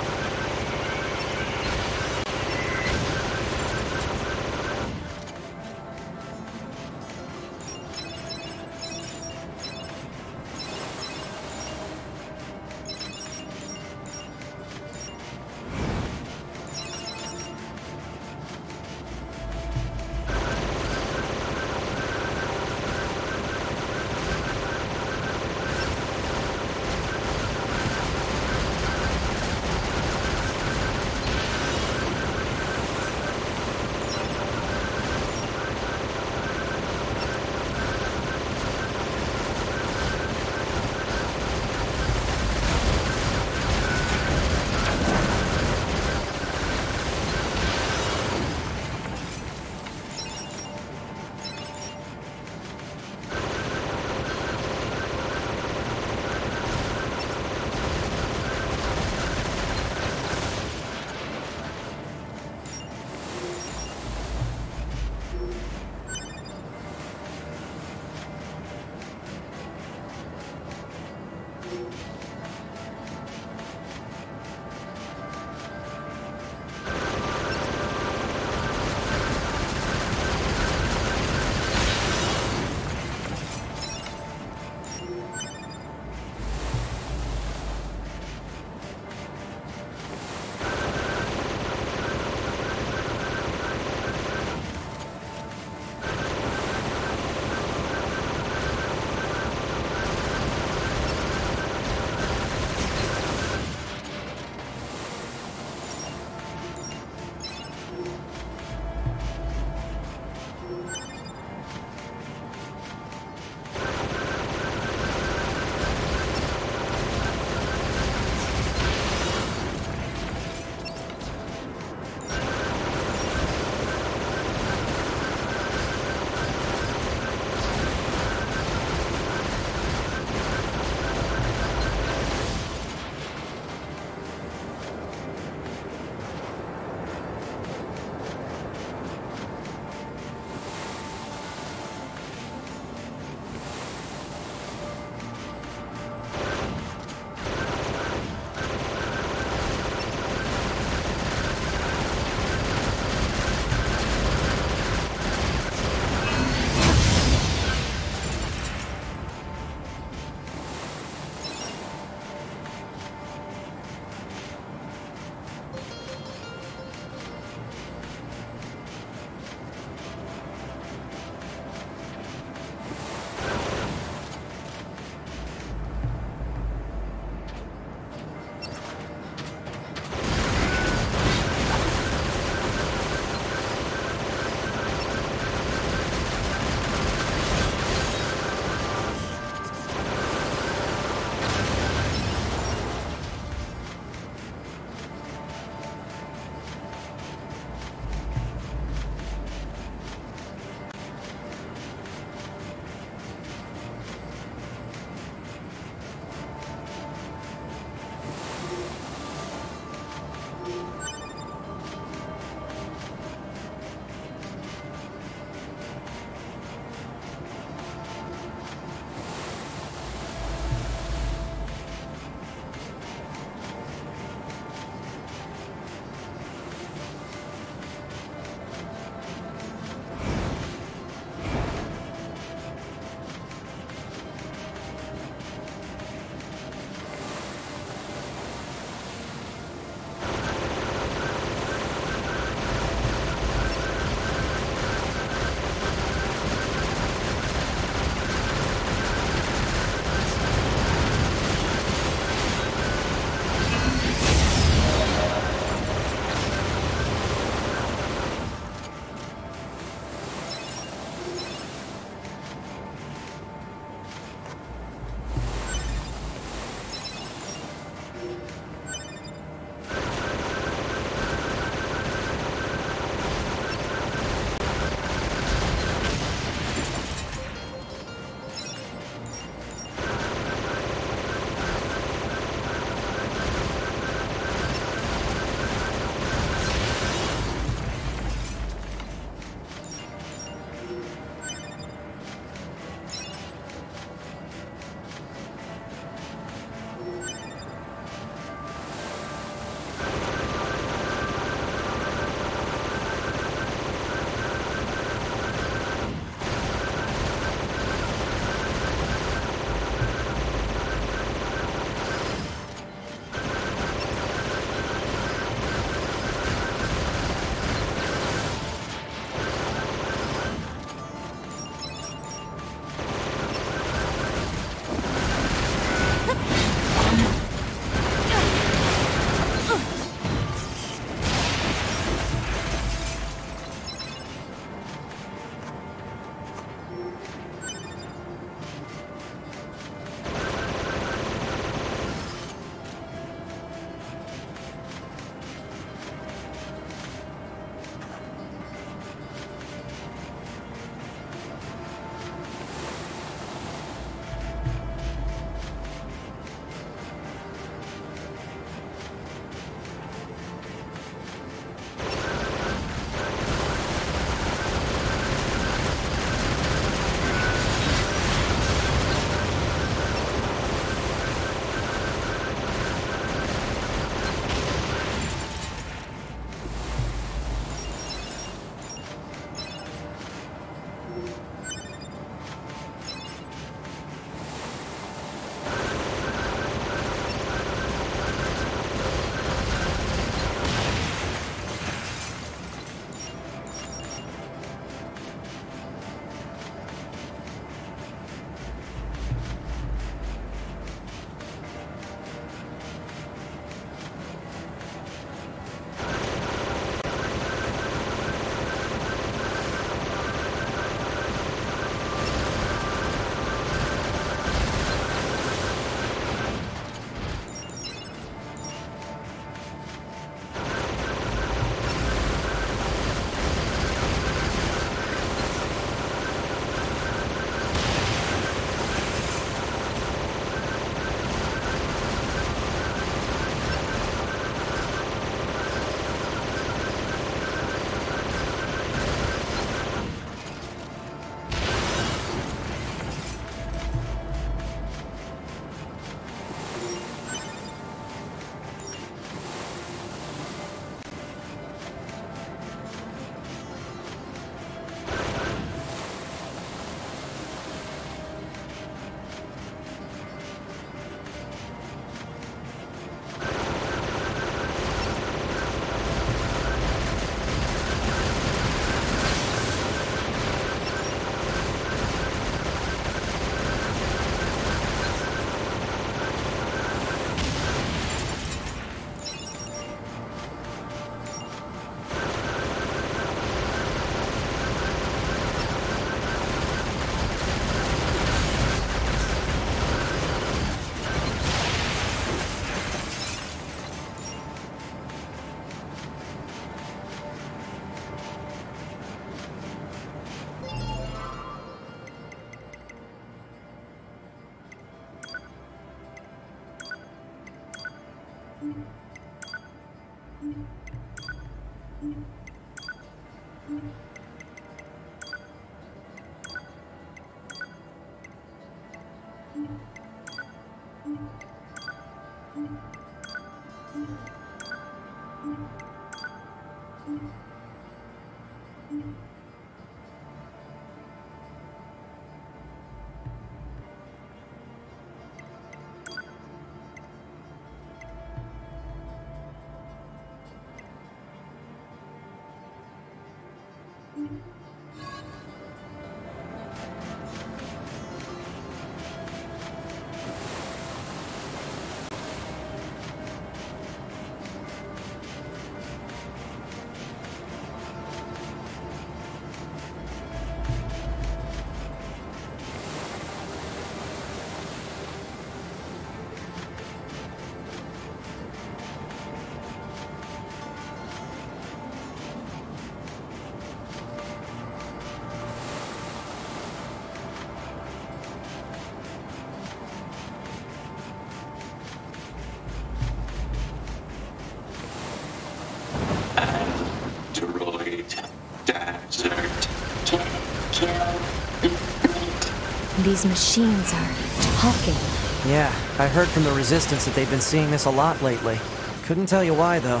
S1: These machines are talking.
S6: Yeah, I heard from the Resistance that they've been seeing this a lot lately. Couldn't tell you why, though.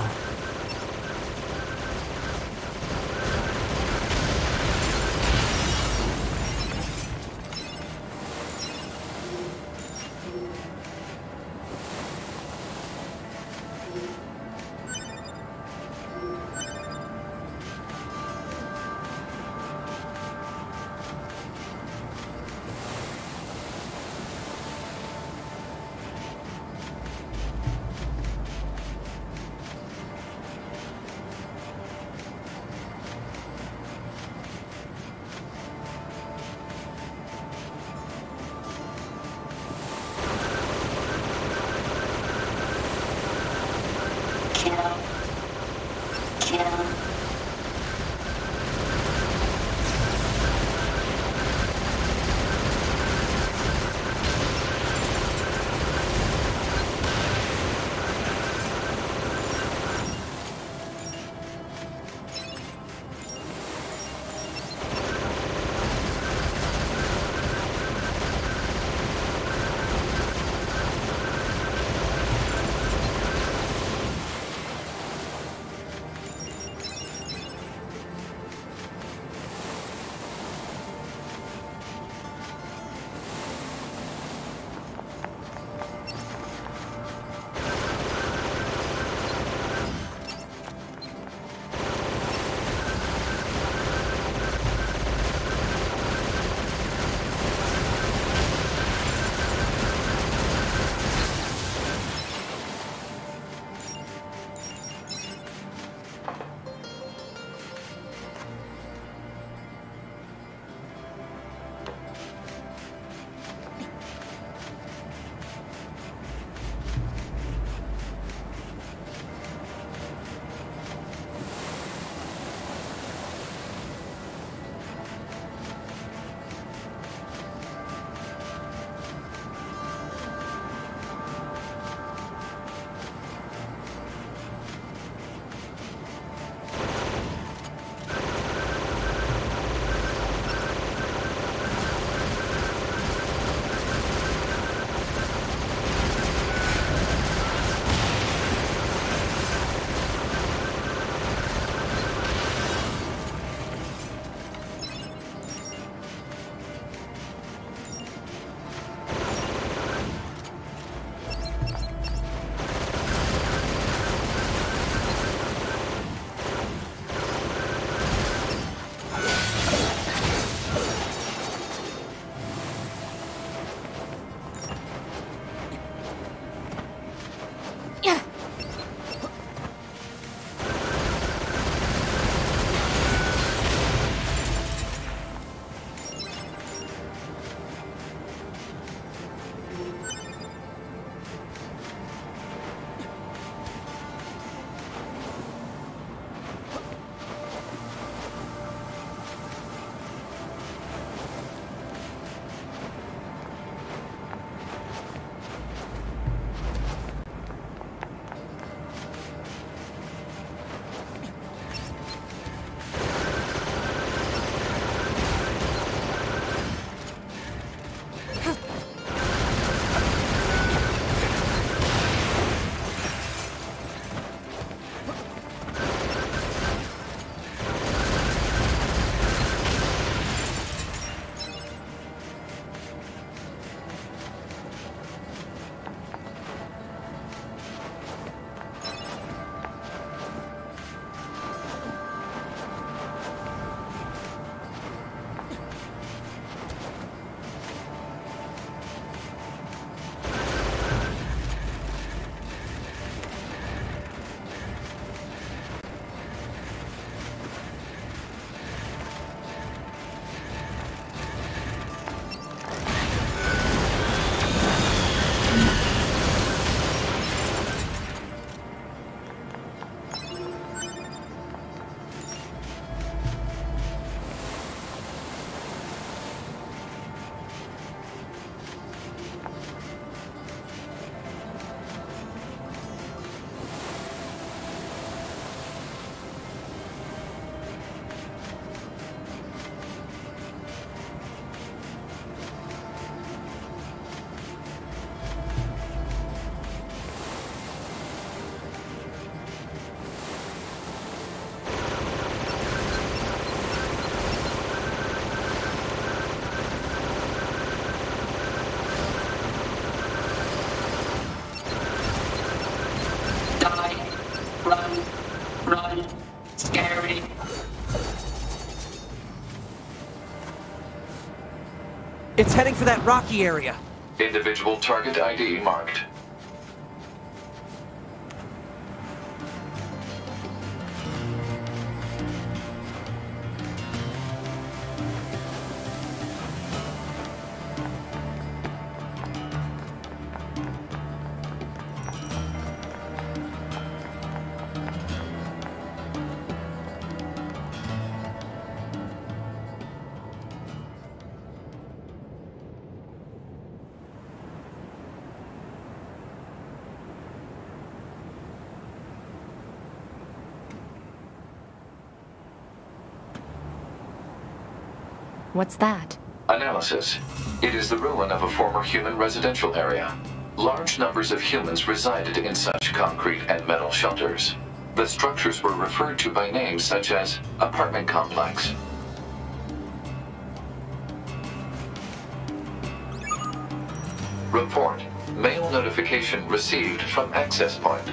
S8: It's heading for that rocky area.
S5: Individual target I D marked.
S1: What's that?
S5: Analysis. It is the ruin of a former human residential area. Large numbers of humans resided in such concrete and metal shelters. The structures were referred to by names such as apartment complex. Report. Mail notification received from access point.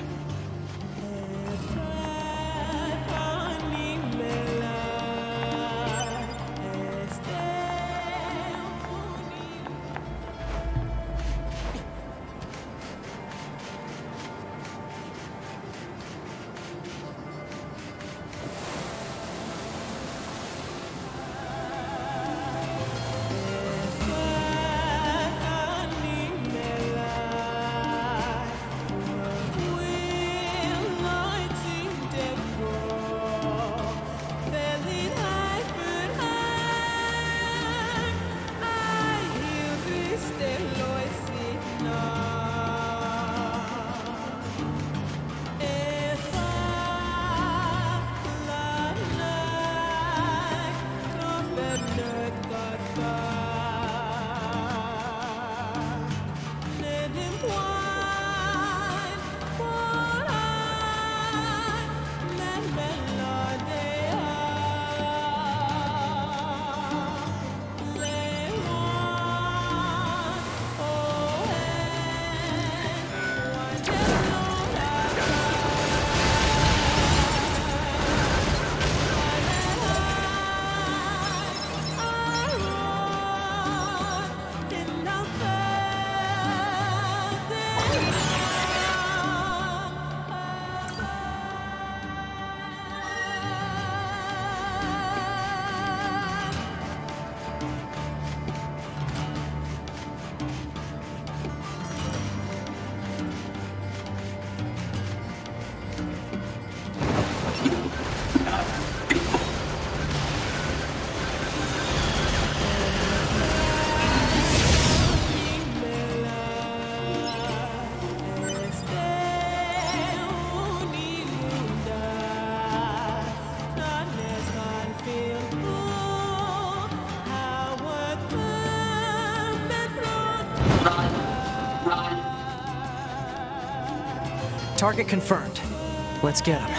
S8: Target confirmed. Let's get him.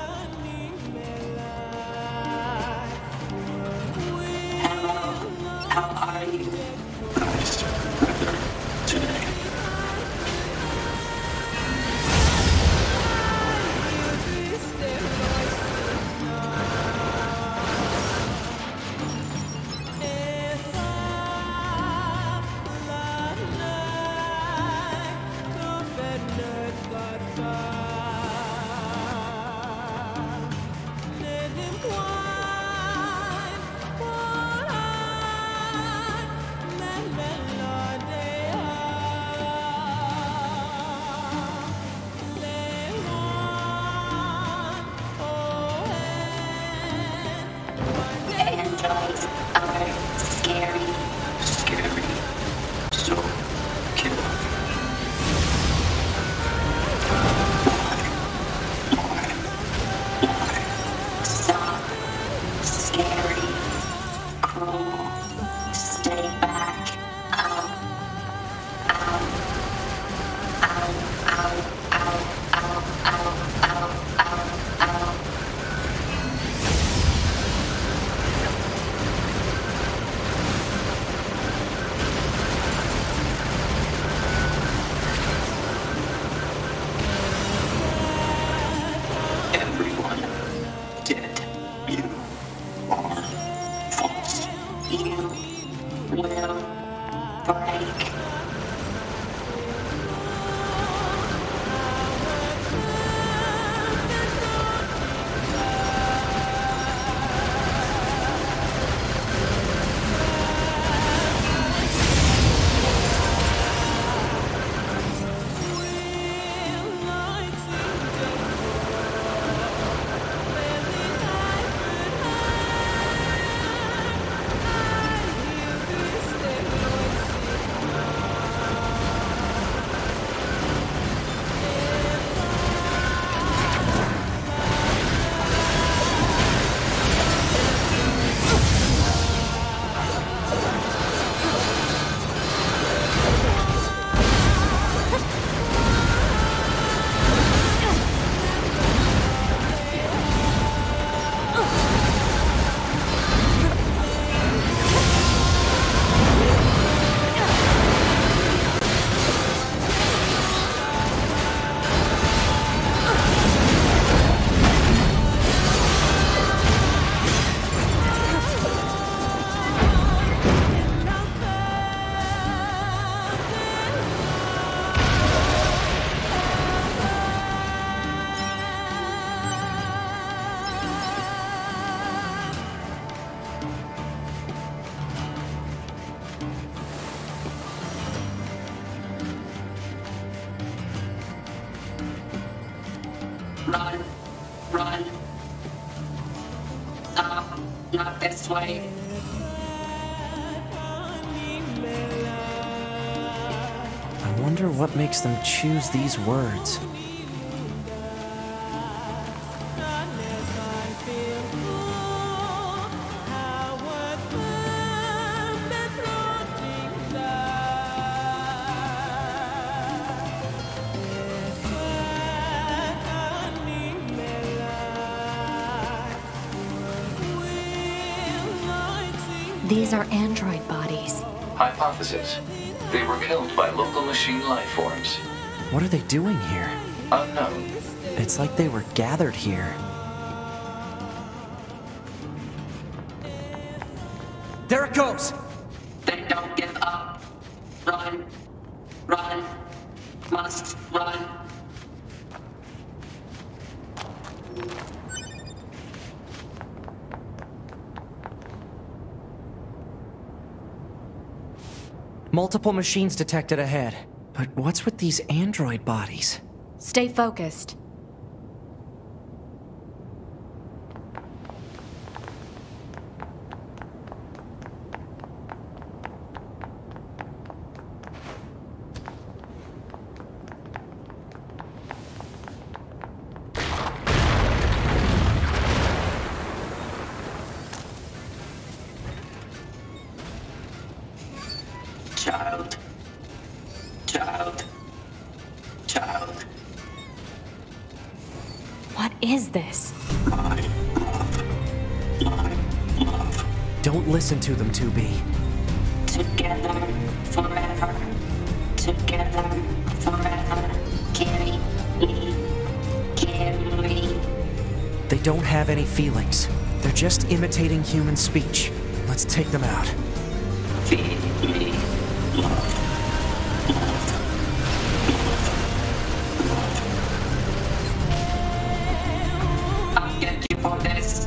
S14: How are you? Nice weather today.
S15: Run. Run. No, not this way.
S6: I wonder what makes them choose these words.
S1: These are android bodies.
S5: Hypothesis. They were killed by local machine life forms.
S6: What are they doing here?
S5: Unknown.
S6: It's like they were gathered here. There it goes!
S15: They don't give up. Run. Run. Must run.
S6: Multiple machines detected ahead. But what's with these android bodies?
S1: Stay focused.
S15: Child. Child. Child.
S1: What is this?
S15: My love. My love.
S6: Don't listen to them, two B.
S15: Together forever. Together forever. Carry me. Carry.
S6: They don't have any feelings. They're just imitating human speech. Let's take them out.
S15: Feed me. Love. I'll get you for this.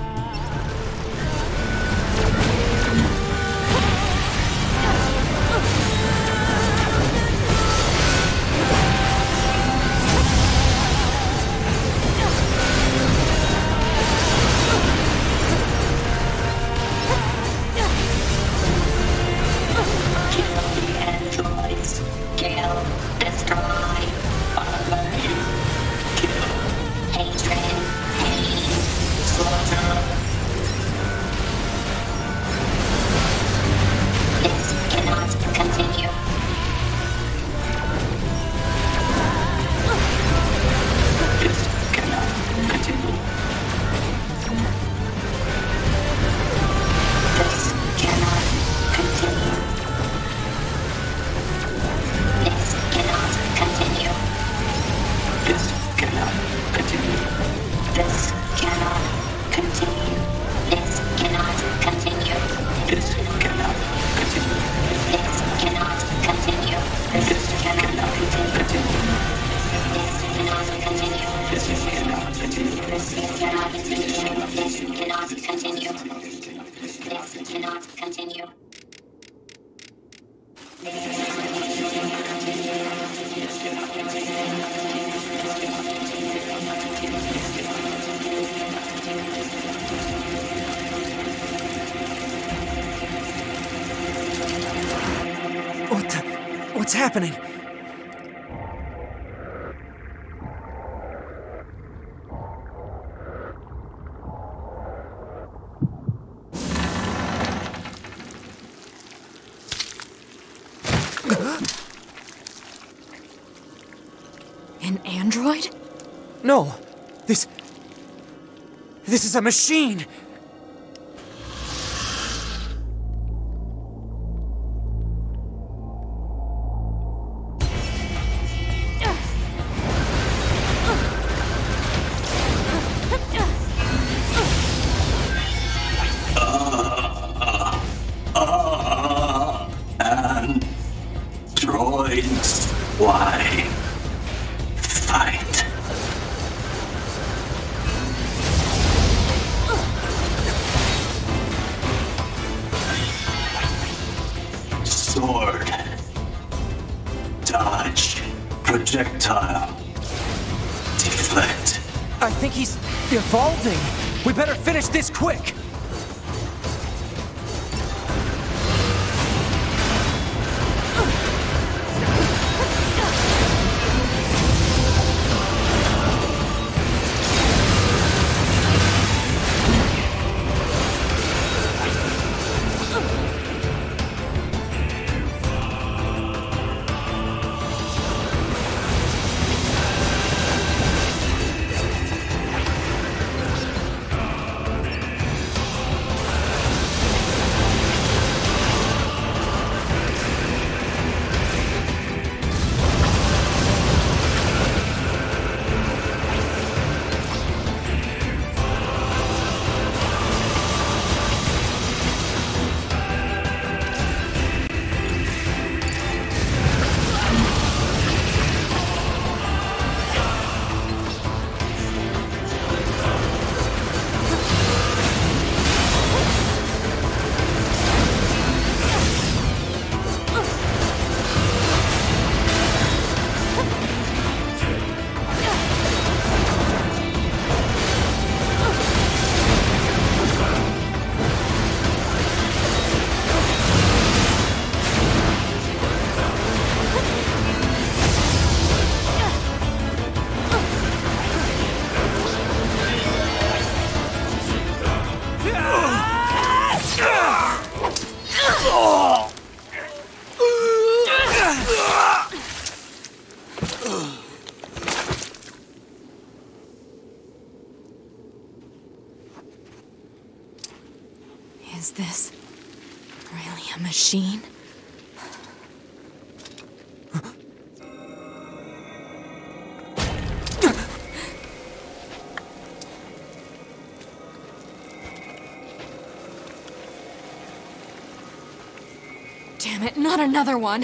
S6: What the... What's happening?
S10: An android?
S6: No! This... This is a machine!
S15: Androids, why fight?
S8: I think he's evolving. We better finish this quick.
S1: Is this really a machine?
S10: Damn it, not another one!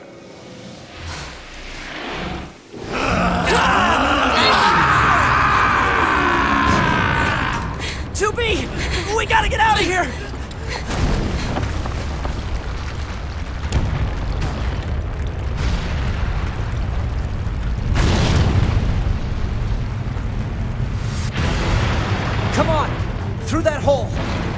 S8: two B! We gotta get out of here! Come on! Through that hole!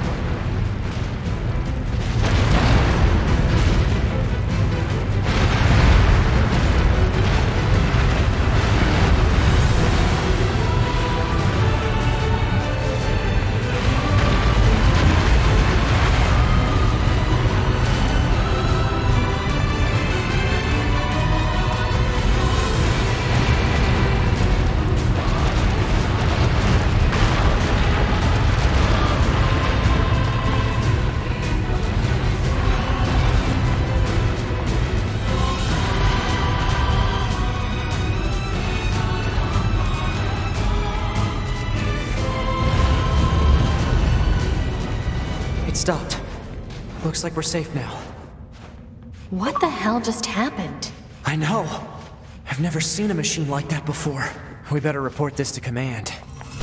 S8: It stopped. Looks like we're safe now.
S1: What the hell just happened?
S8: I know. I've never seen a machine like that before. We better report this to command.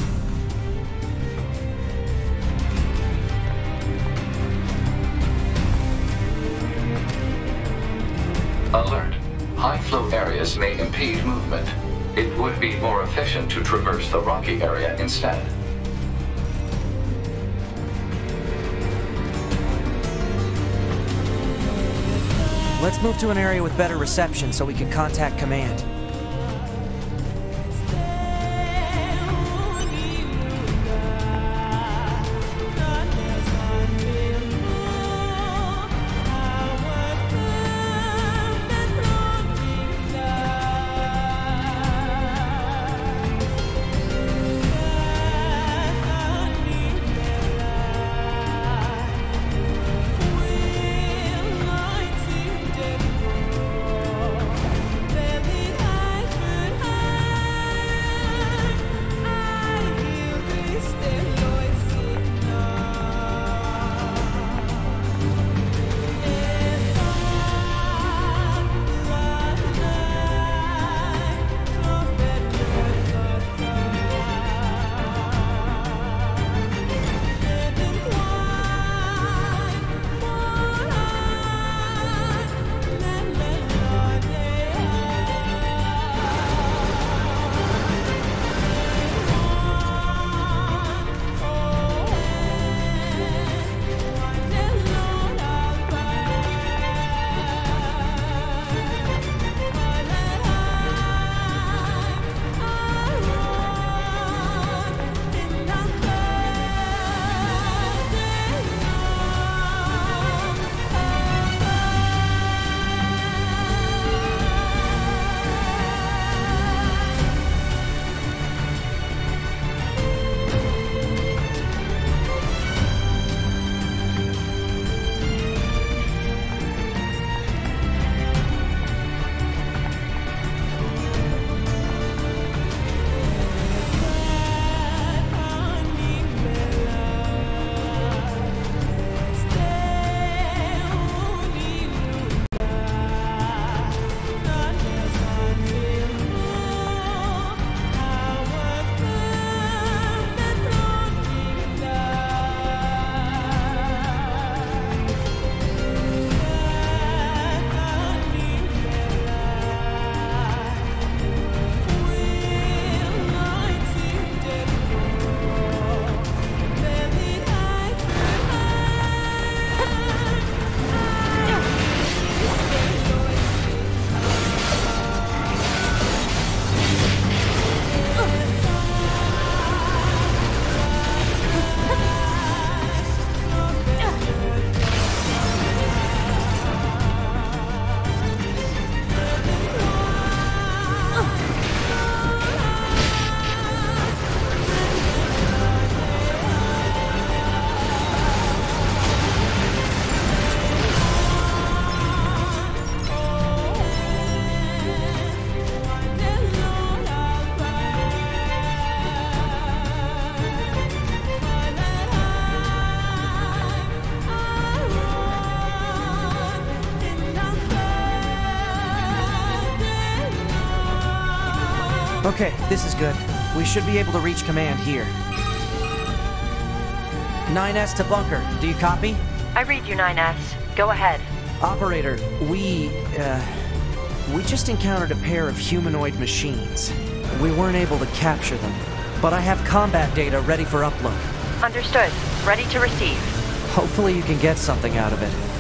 S5: Alert. High flow areas may impede movement. It would be more efficient to traverse the rocky area instead.
S6: Let's move to an area with better reception so we can contact command. Okay, this is good. We should be able to reach command here. nine S to bunker. Do you copy?
S16: I read you, nine S. Go ahead.
S6: Operator, we, uh... we just encountered a pair of humanoid machines. We weren't able to capture them, but I have combat data ready for upload.
S16: Understood. Ready to receive.
S6: Hopefully you can get something out of it.